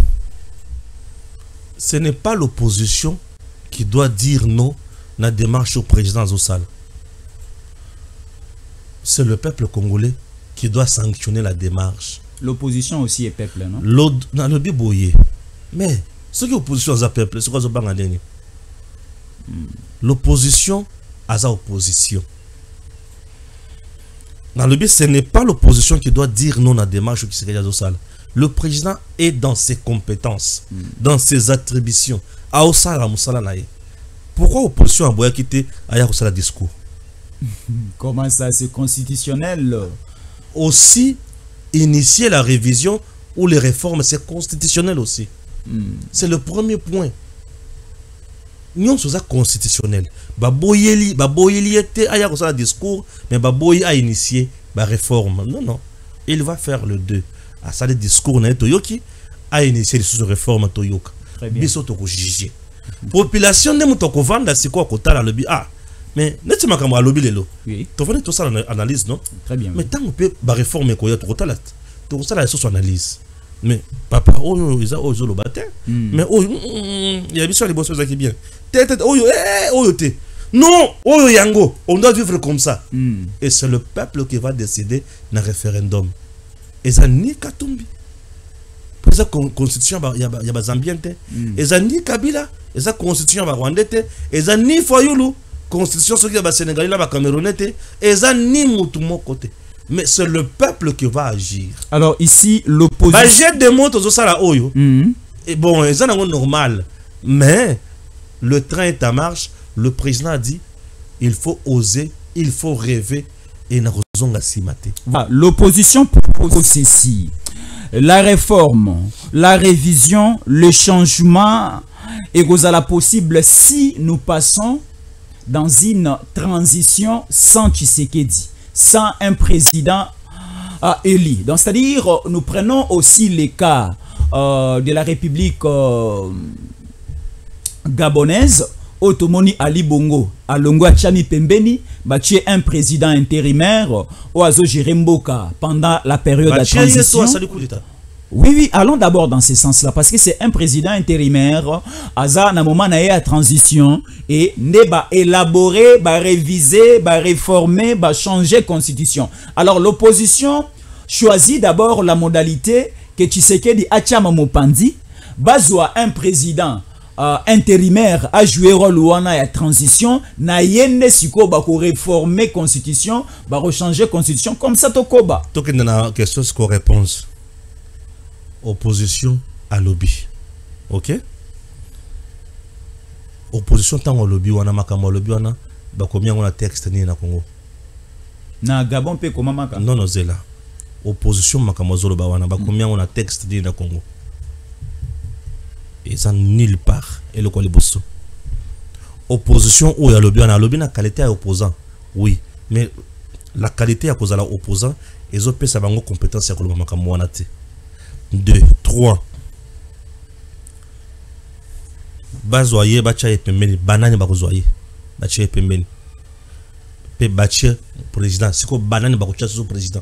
Ce n'est pas l'opposition qui doit dire non à la démarche au président Zossal. C'est le peuple congolais qui doit sanctionner la démarche.
L'opposition aussi est peuple, non?
Le boye. Mais ce qui est opposition à peuple, c'est quoi ce bangandeni? L'opposition à sa opposition. Dans le but, ce n'est pas l'opposition qui doit dire non à la démarche qui serait à salle. Le président est dans ses compétences, mm. dans ses attributions. Pourquoi l'opposition a boya quitter à discours?
Comment ça, c'est constitutionnel?
Aussi, initier la révision ou les réformes, c'est constitutionnel aussi. Mm. C'est le premier point. Nous sommes constitutionnels. Baboyeli, baboyeli était à un discours, mais baboy a initié la réforme. Non, non. Il va faire le deux. À ça, le discours na Toyoki a initié les réformes Toyoka.
Très bien.
Biso toko juger. Population ne mutoko vanda c'est quoi kotala le bi ah. Mais n'est-ce pas comme à lobby lelo.
Oui.
Tu vois tout ça en analyse non?
Très bien.
Mais tant qu'on peut ba réformer quoi tu kotala. Tu ça la source analyse. Mais papa oh ils a oh le batin. Mais oh il y a bien les bosses qui bien. Tête oh eh oh te. Non, oh yango, on doit vivre comme ça. Mm. Et c'est le peuple qui va décider dans référendum. Et ça ni Katumbi. Pour ça constitution il y a il y a Zambiente. Et ça ni Kabila, et ça constitution ba Rwandais, et ça ni Fayulu. Constitution ce qui est sénégalais là Camerounais et ça ni mutu mon côté mais c'est le peuple qui va agir. Alors ici l'opposition bah j'ai des mots aux ça là oyo et bon ça n'est normal mais le train est en marche. Le président a dit il faut oser, il faut rêver et na raison à simater.
L'opposition propose ceci: la réforme, la révision, le changement est la possible si nous passons dans une transition sans Tshisekedi, sans un président à Eli. Donc, c'est-à-dire, nous prenons aussi les cas euh, de la République euh, gabonaise. Otomoni Ali Bongo, Alongo Chami Pembeni, Bachie un président intérimaire, Oazo Jiremboka pendant la période de transition. Oui, oui, allons d'abord dans ce sens-là, parce que c'est un président intérimaire, Aza na moment na à transition, et ne ba élaborer, ba réviser, ba réformer, ba changer constitution. Alors l'opposition choisit d'abord la modalité que Tshisekedi Achama Mopandi, bazwa un président Uh, intérimaire a joué rôle ou en a transition na yende siko ba ko réformer constitution ba changer constitution comme ça to koba
to que na question ce qu'on réponse opposition à lobby. OK, opposition tant au lobby wana makamo lobby wana ba combien on a texte ni na Congo
na Gabon pe comment maka
non non zela opposition makamo zolo ba wana ba combien on a texte ni na Congo. Et ça nulle part. Et le quoi les bosso. Opposition ou ya lobby, on a lobby na qualité à opposant. Oui, mais la qualité à cause de l'opposant, ils ont ça va compétence à cause de la deux, trois. Bazoyer, bacha et pembeni, banane bazoyer, bacha et pembeni. Pe bacha président, c'est quoi banane bacha sous président.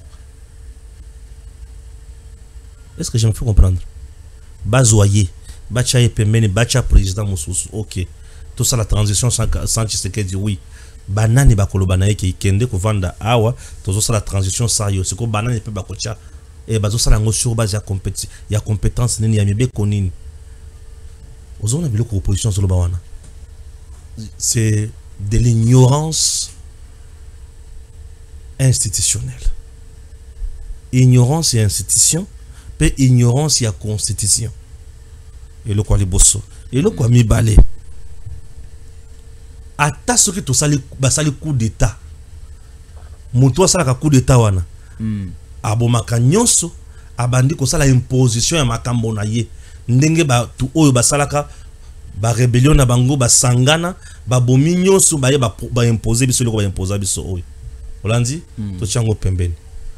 Est-ce que je me fais comprendre? Bazoyer. Bacha et pembeni, bacha président Moussous, ok. Tout ça la transition sans sans Tshisekedi, oui. Banane bakolo banaye qui kende ko vanda awa, tout ça la transition ça yo, c'est ko banane pe bakocha et bazo ça la ngo sur base ya compétence, ya compétence nini ya mibe konini. Ozona bilo ko opposition sur le bawana. C'est de l'ignorance institutionnelle. Ignorance et institution, pe ignorance et constitution. Et le quoi les bosso et le quoi mi balé ata ce que tout ça les basali coup d'état muto ça la coup d'état wana abomaka nyonso abandi ko ça la imposition ya makambo na ye ndenge ba tu oyo basalaka ba rébellion na bango ba sangana ba bomi nyonso ba ye ba, ba imposer biso le ko ba imposer biso oyo olandi to chango pembeni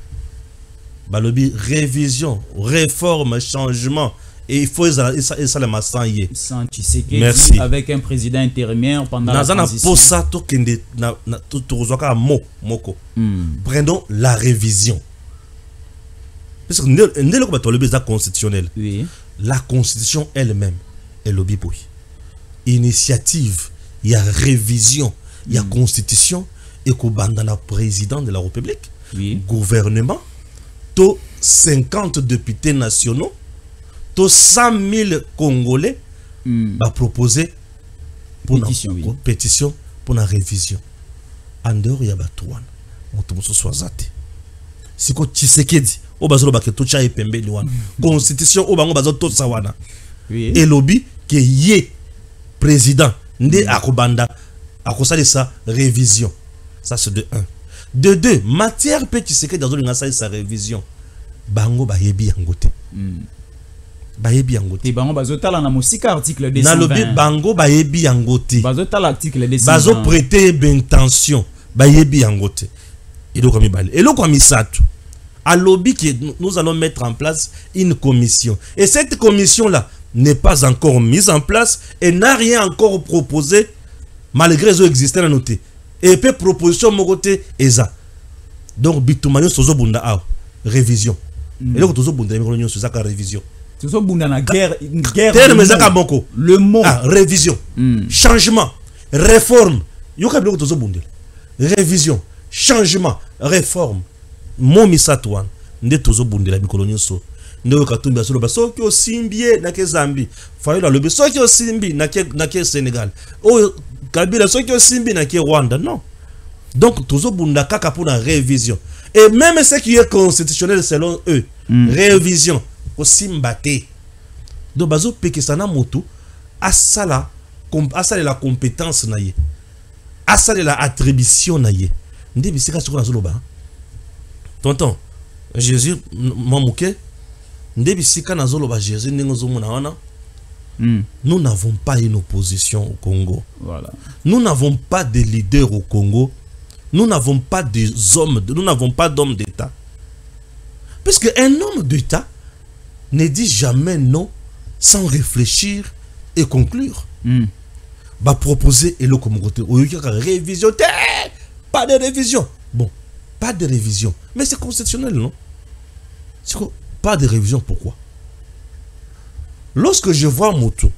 ba lobi révision réforme changement. Et il faut ça ça ça le massan yé.
Merci. Avec un président intérimaire pendant la transition.
Pour ça tout kende na na tout tozoka mo moko. Prenons la révision. Parce que ndelo ko bato le besoin constitutionnel.
Oui.
La constitution elle-même est lobby boy. Initiative, il y a révision, il y a constitution et ko bandana président de la République.
Oui.
Gouvernement, to cinquante députés nationaux. cent mille Congolais mm. va proposer pour pétition, oui. pétition pour la révision. En dehors, il y a Batouane. On tombe sur Swazate. Si ko Tshisekedi, au bazolo ba ke tocha e pembe ni wana. Constitution au bango bazo to sawana. Et lobby que yé président ndé mm. akobanda akosali sa révision. Ça c'est de un. De deux, matière pe Tshisekedi dans une sa révision. Bango ba yebi yangote. Mm. Bayebi yangote.
Bango bazotala na musika article deux cent vingt.
Na lobi bango bayebi yangote.
Bazotala article deux cent vingt.
Bazo prêter intention. Bayebi yangote. Et donc comme balé. Et donc comme misato. À lobby que nous allons mettre en place une commission. Et cette commission là n'est pas encore mise en place et n'a rien encore proposé malgré les existants à noter. Et peut proposition mon côté eza. Donc bitumanyo sozo bunda a révision. Et donc sozo bunda mi sur ça révision.
Guerre, guerre
le mot ah, révision mm. changement réforme révision changement réforme mon misatouan nde tozo bundela bikolonyo so nde katumba solo ba soki osimbie na ke Zambie fayola lobe soki osimbi na ke na ke Sénégal o Kabila soki osimbi na ke Rwanda non donc tozo bunda kaka pour la révision et même ce qui est constitutionnel selon eux mm. révision Osimbate. Donc bazo pekesana moto asala asala la compétence na ye. Asala la attribution na ye. Nde bisika soko na zoloba. Tonton, Jésus mamuke nde bisika na zoloba Jésus ndenge zomona wana. Mm. Nous n'avons pas une opposition au Congo.
Voilà.
Nous n'avons pas de leaders au Congo. Nous n'avons pas des hommes, nous n'avons pas d'hommes d'État. Parce qu'un homme d'État ne dit jamais non sans réfléchir et conclure.
Mm.
Va proposer et le communauté. Révision. Pas de révision. Bon, pas de révision. Mais c'est constitutionnel, non? Pas de révision, pourquoi? Lorsque je vois Moto,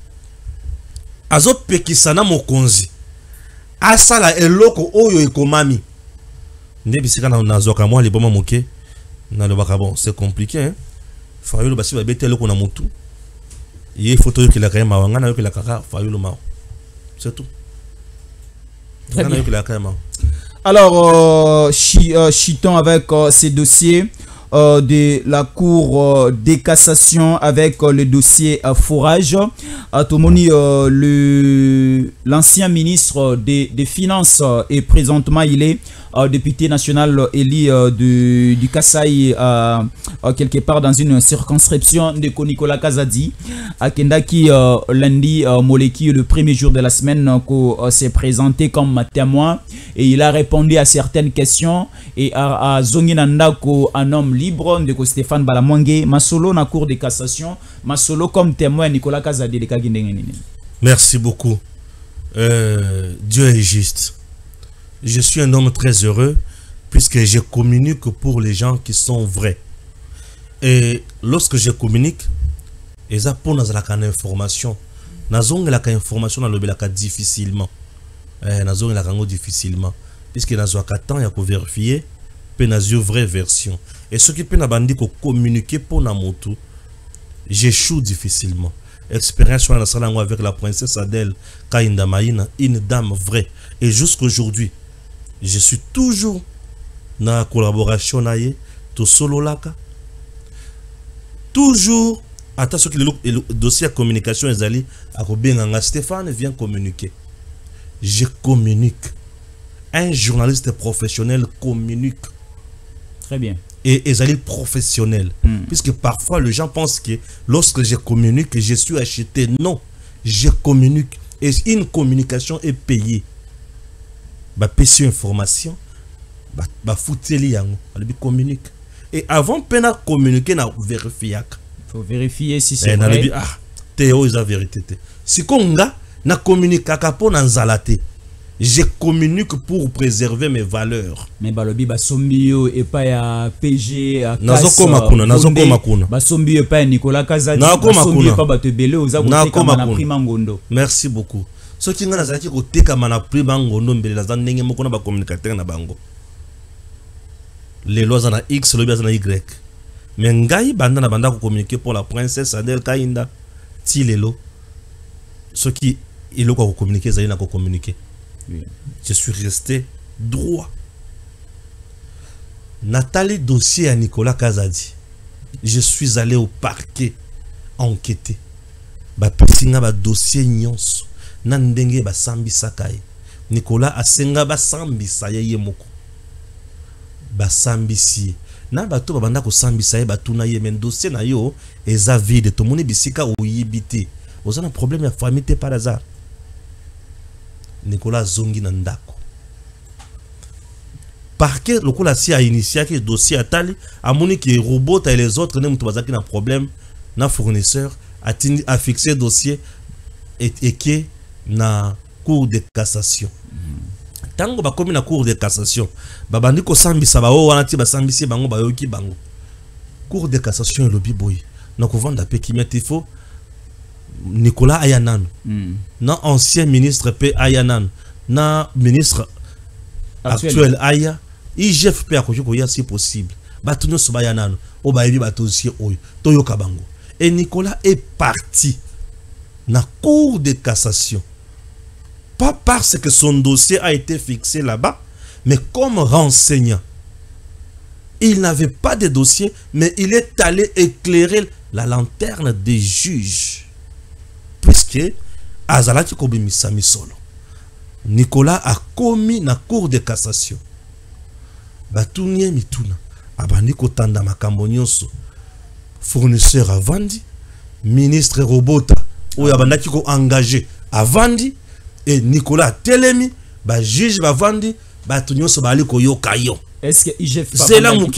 Azo Pekisana Mokonzi, Asala Eloko Oyo Ekomami, Nebisika na Nazoka, moi, les bons moqués, bon, c'est compliqué, hein? Fayo le basi va bête Eloko na Moto, il faut que la caille mawanga, que la kaka, Fayo le mao. C'est tout.
Très bien. Alors, euh, chi, euh, chitons avec euh, ces dossiers euh, de la Cour euh, des cassations avec euh, le dossier euh, fourrage. À Tomoni, euh, le l'ancien ministre des, des Finances euh, et présentement il est euh, député national élu euh, de, du Kasaï euh, euh, quelque part dans une circonscription de Nicolas Kazadi. À Kendaki euh, lundi, euh, Moleki, le premier jour de la semaine, euh, s'est présenté comme témoin et il a répondu à certaines questions et à, à Zonginandako, un homme libre de Stéphane Balamwange, Masolo na Cour de cassation, Masolo comme témoin Nicolas Kazadi.
Merci beaucoup. Euh, Dieu est juste. Je suis un homme très heureux puisque je communique pour les gens qui sont vrais. Et lorsque je communique, ils apprennent la information. Nazong la information dans le belaka difficilement. Nazong la kango difficilement. Puisque nazwa temps ya ko vérifier, pe nazio vraie version. Et ceux qui peuvent bandi ko communiquer pour na moto, j'échoue difficilement. Expérience sur la salle avec la princesse Adèle Kainda Maïna, une dame vraie. Et jusqu'aujourd'hui, je suis toujours dans la collaboration naie, tout solo laka. Toujours, attention que le dossier de communication est allé à Robin Stéphane vient communiquer. Je communique. Un journaliste professionnel communique.
Très bien.
Et ils allaient professionnels. Mm. Puisque parfois, les gens pensent que lorsque je communique, je suis acheté. Non, je communique. Et une communication est payée. Bah, péché information, bah, bah, fouteli yango, elle communique. Et avant, peine communiquer, na vérifier.
Il faut vérifier si c'est
eh,
vrai.
Ah, Théo, ils ont vérité. Si konga, na communique kapo na nzalate. Je communique pour préserver mes valeurs.
Mais balobi basombio et pas ya P G à
Nazoko makuna, nazoko makuna.
Basombio et pas Nicolas Kazadi.
Basombio
pas batebele oza koteka mana prima ngondo.
Merci beaucoup. Ce qui ngana zaki koteka mana prima ngondo mbele la ndenge moko na ba communicateur na bango. Les lois na X, le lois na Y. Mais ngai banda na banda ko communiquer pour la princesse Adèle Kainda ti lelo. Ce qui il ko communiquer zali na ko communiquer. Je suis resté droit. Nathalie dossier à Nicolas Kazadi. Je suis allé au parquet enquêter. Ba pesinga ba dossier nyonso. Nandenge ba sambisa kai. Nicolas asenga ba sambisa ye moko. Ba sambisi. Na ba to ba banda ko sambisa ye ba tuna ye men dossier na yo eza vide to moni bisika oyibite. Oza na problème ya famille te par hasard. Nicolas Zongi Nandako. Parquet, le coup là si a initié que dossier à Tali, a moni que robot et les autres n'ont pas un problème, na fournisseur a a fixé dossier et et que na cour de cassation. Tango ba komi na cour de cassation, ba bandi ko sambisa ba o wana ti ba sambisi bango ba yoki bango. Cour de cassation le biboy. Na ko vanda pe ki metifo Nicolas Ayanan, mm. na ancien ministre P. Ayanan, na ministre actuel, actuel Aya, I G F P a koya si possible. Batuno soba Ayanan, o ba ebi batosie oy, toyo kabango. Et Nicolas est parti na cour de cassation. Pas parce que son dossier a été fixé là-bas, mais comme renseignant. Il n'avait pas de dossier, mais il est allé éclairer la lanterne des juges. Puisque Azalati Kobimisa Misolo, Nicolas a commis na cour de cassation. Batunie mituna, abandi kotanda makambo nyonso. Fournisseur a vandi, ministre Robota, ou abandaki ko engagé a vandi, et Nicolas Telemi, ba juge ba vandi, batu nyonso bali ko yoka yo.
Est-ce que I G F
c'est là mouké.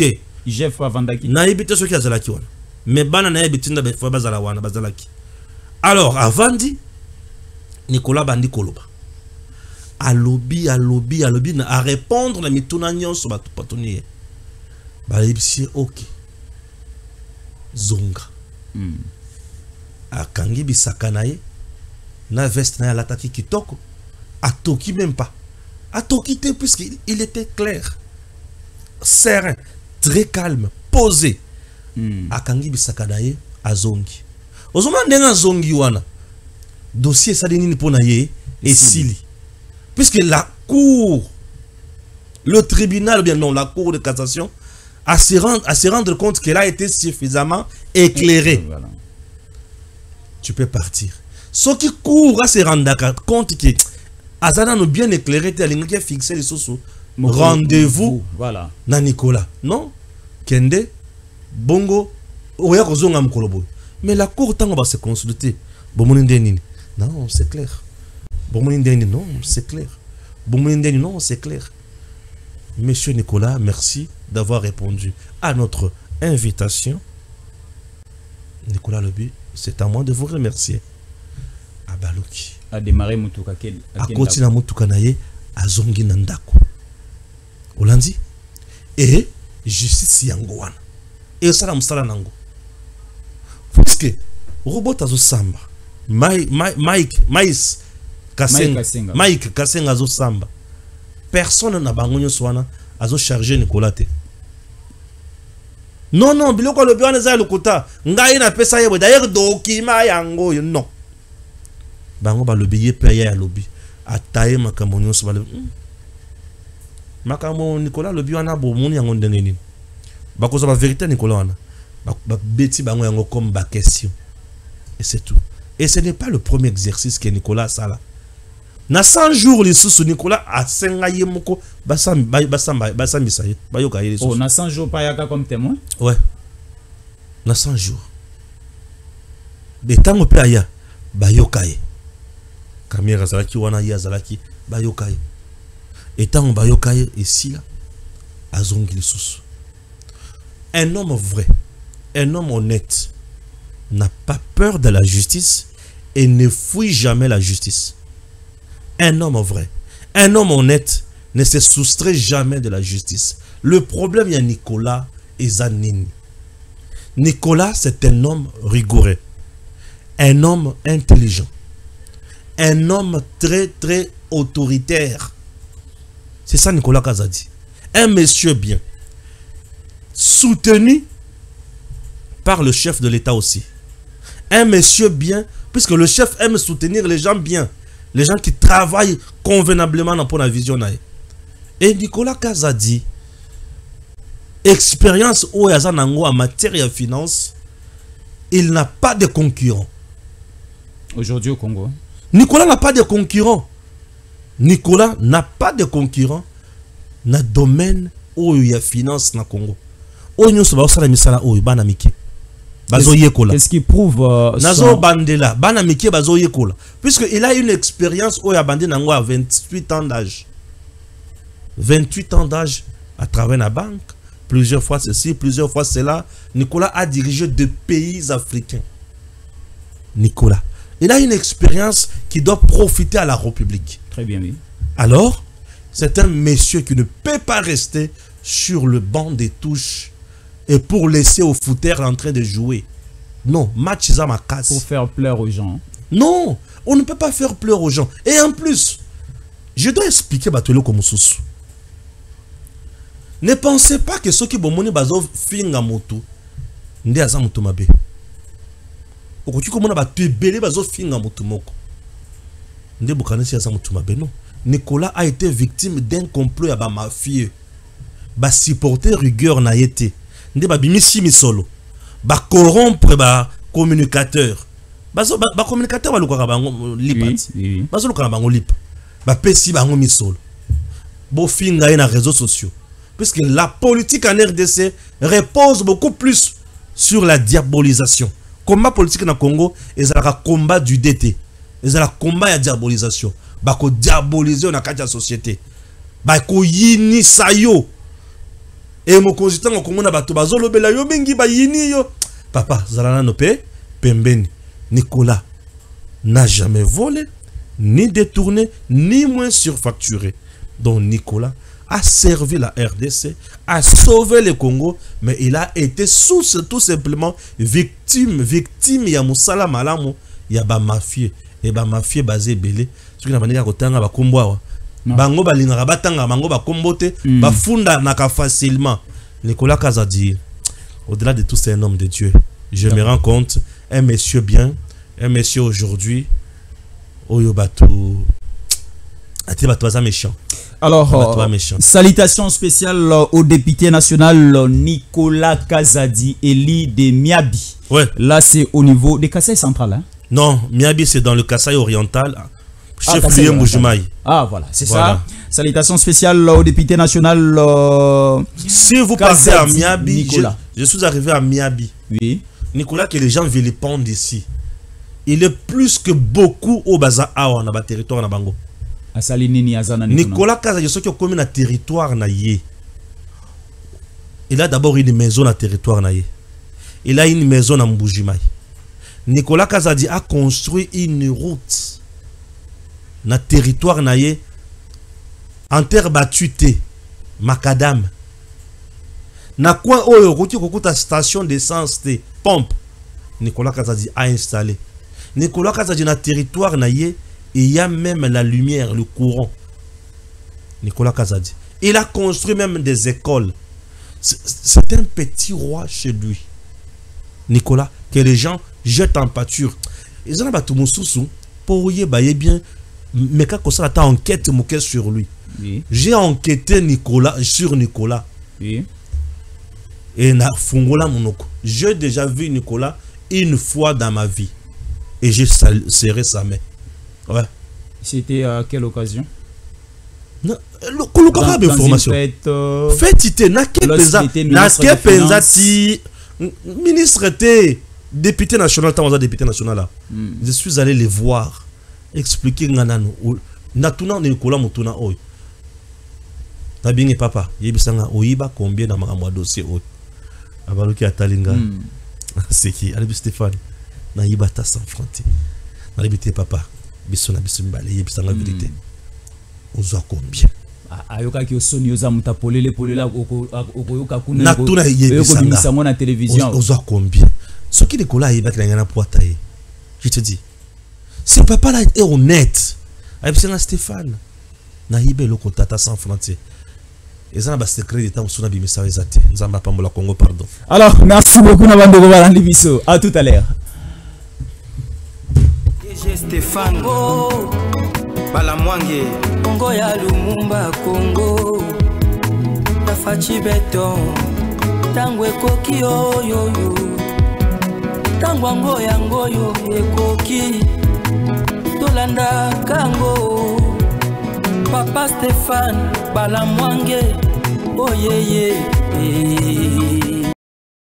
Jeff Vandaki.
Na yebite soki azalaki wana. Mais bana na yebitinda be fois bazala wana bazalaki. Alors avandi Nicolas bandi koloba. Alobi alobi alobi na a répondre na mituna nyonso batu patonier. Ba yebisi OK. Zonga.
Mm.
Akangi bisaka na ye na veste na lataki kitoko. Atoki même pas. Atoki te puisqu'il il était clair. Serein, très calme, posé.
Mm.
Akangi bisaka na ye azongi. Ozoma ndenga zongi wana. Dossier ça nini pona ye et sili. Puisque la cour, le tribunal, ou bien non, la cour de cassation, à se rendre, à se rendre compte qu'elle a été suffisamment éclairée.
Voilà.
Tu peux partir. Ce qui court à se rendre compte que Azana nous bien éclairé, tu as fixé les sous. Rendez-vous.
Voilà.
Na Nicolas. Non. Kende. Bongo. Oya kozonga mkolobo. Mais la cour tango va se consulter. Bomonindeni. Non, c'est clair. Bomonindeni, non, c'est clair. Bomonindeni, non, c'est clair. Monsieur Nicolas, merci d'avoir répondu à notre invitation. Nicolas Lebi, c'est à moi de vous remercier. Abaluki.
A démarré Mutuka Kel.
A continuer Mutuka naye a zongi nandako. Olandi. Et justice yango wana. Et ça la msala nango. Puisque robot azo samba. Mike Mike Mike Kasenga Mike Kasenga azo samba. Personne n'a bangonyo swana azo charger Nicolas te. Non non, biloko le bien za lokota. Ngai na pesa yebo d'ailleurs document yango non. Bango ba lobiye pe ya lobi. Ataye makamonyo so ba le. Makamo Nicolas lobi wana bo moni yango ndenge nini. Ba ko ba vérité Nicolas wana. Ba beti bango yango comme ba question. Et c'est tout. Et ce n'est pas le premier exercice que Nicolas a là. Na cent jours les sous Nicolas a sengaye moko basam basam basam bisaye bayoka les sous.
Oh na cent jours pas yaka comme témoin.
Ouais. Na cent jours. Betango pe aya bayoka ye. Kamera zalaki wana ya zalaki bayoka ye. Etango bayoka ye ici là azongi les sous. Un homme vrai, un homme honnête n'a pas peur de la justice et ne fuit jamais la justice. Un homme vrai, un homme honnête ne se soustrait jamais de la justice. Le problème, il y a Nicolas et Zanini. Nicolas, c'est un homme rigoureux, un homme intelligent, un homme très très autoritaire. C'est ça Nicolas Kazadi. Un monsieur bien, soutenu par le chef de l'État aussi. Un monsieur bien, puisque le chef aime soutenir les gens bien. Les gens qui travaillent convenablement pour la vision. Et Nicolas Kazadi, expérience au Yazanango en matière de finance, il n'a pas de concurrent.
Aujourd'hui au Congo.
Nicolas n'a pas de concurrent. Nicolas n'a pas de concurrent dans le domaine où il y a finance dans le Congo.
Qu'est-ce qui prouve euh,
Nazo Bandela, Bana Miki Bazo Yekola. Puisqu'il a une expérience où il a bandé à vingt-huit ans d'âge. vingt-huit ans d'âge à travers la banque. Plusieurs fois ceci, plusieurs fois cela. Nicolas a dirigé deux pays africains. Nicolas. Il a une expérience qui doit profiter à la République.
Très bien, oui.
Alors, c'est un monsieur qui ne peut pas rester sur le banc des touches et pour laisser au footer en train de jouer. Non, match ça ma casse.
Pour faire pleurer aux gens.
Non, on ne peut pas faire pleurer aux gens. Et en plus, je dois expliquer Batolo comme sous. Ne pensez pas que ceux qui bomoni bazo finga moto ndé aza moto mabe. Okoki komona ba tebele bazo finga moto moko. Ndé bokanesi aza moto mabe non. Nicolas a été victime d'un complot ya ba mafieux. Ba supporter rigueur na yete. Ndé ba bimisi misolo. Ba corrompre ba communicateur. Bazo ba, ba communicateur ba lokaka bango lipat.
Oui, oui.
Bazo lokaka bango lip. Ba pesi bango misolo. Bo finga na réseaux sociaux. Puisque la politique en R D C repose beaucoup plus sur la diabolisation. Combat politique dans le Congo, ils ont un combat du D T. Ils ont un combat de diabolisation. Ils ont diaboliser dans la société. Ils ont yini sayo. Et mon consultant au Congo na bato bazolo bela yo bengi ba yini yo. Papa, zalana no pe pembeni. Nicolas n'a jamais volé, ni détourné, ni moins surfacturé. Donc Nicolas a servi la R D C, a sauvé le Congo, mais il a été sous tout simplement victime, victime ya musala malamu ya ba mafie et ba mafie basé belé. Ce qui n'a pas dit ko tanga ba kombo bango balinga batanga bango ba kombote ba funda naka facilement. Nicolas Kazadi, au-delà de tout, c'est un homme de Dieu. Je me rends compte, un monsieur bien, un monsieur aujourd'hui, Oyo Batou, Ati Batouaza méchant.
Alors, euh, méchant. Salutations spéciales au député national Nicolas Kazadi, Eli de Miabi.
Ouais.
Là, c'est au niveau des Kassai central. Hein?
Non, Miabi, c'est dans le Kassai oriental.
Ah,
Chef-lieu Mboujimaï.
Ah, voilà, c'est
voilà.
ça. Salutations spéciales au député national. Euh,
si vous
Kazadi,
passez à Miabi, je, je suis arrivé à Miabi.
Oui.
Nicolas, que les gens vilipendent ici. Il est plus que beaucoup au Baza Awa, dans le territoire de Bango. Nicolas Kazadi, je sais qu'il a commis un territoire naïe. Il a d'abord une maison dans le territoire naïe. Il a une maison à Mboujimaï. Nicolas Kazadi a construit une route dans le territoire naïe en terre battue, macadam. Na coin oyo koti kokuta station d'essence te pompe. Nicolas Kazadi a installé. Nicolas Kazadi na territoire naïe, il y a même la lumière, le courant. Nicolas Kazadi. Il a construit même des écoles. C'est un petit roi chez lui. Nicolas, que les gens jettent en pâture. Ils ont battu mon sous pour y bailler bien. Mais quand ça a enquête sur lui. Oui. J'ai enquêté Nicolas sur Nicolas. Oui. Et na fungola monoko. J'ai déjà vu Nicolas une fois dans ma vie. Et j'ai serré sa main. Ouais.
C'était à quelle occasion?
Non, le dans, dans information. Fête, euh... fête ité, na ke penza, na ke penza ti ministre était député national, tant député national là. Mm. Je suis allé les voir, expliquer nganano. Na tuna Nicolas mutuna oy. Na bingi papa, yebisanga oyiba combien na makamwa dossier oy. Abaloki atalinga. Mm. C'est qui? Alibi Stéphane. Na yibata sans frontière. Na libité papa. Bisona bisumbale yebisanga vérité. Ozo combien?
Ayoka ki osoni oza mutapolele polela okoyoka kuna.
Na tuna yebisanga
na télévision.
Ozo combien? Ce qui Nicolas yeba ki ngana poataye. Je te dis. Si papa là est honnête. Ayebisanga Stéphane. Na yibe loko tata sans frontière.
Alors, merci beaucoup Nabandego Balandi Biso. À tout à l'heure.
Stéphane Balamwange Congo ya Lumumba Congo Tafachi beton Tangwe koki yo yo yo Tangwango yango yo ekoki Tolanda kango Papa Stéphane Balamwange oh yeah yeah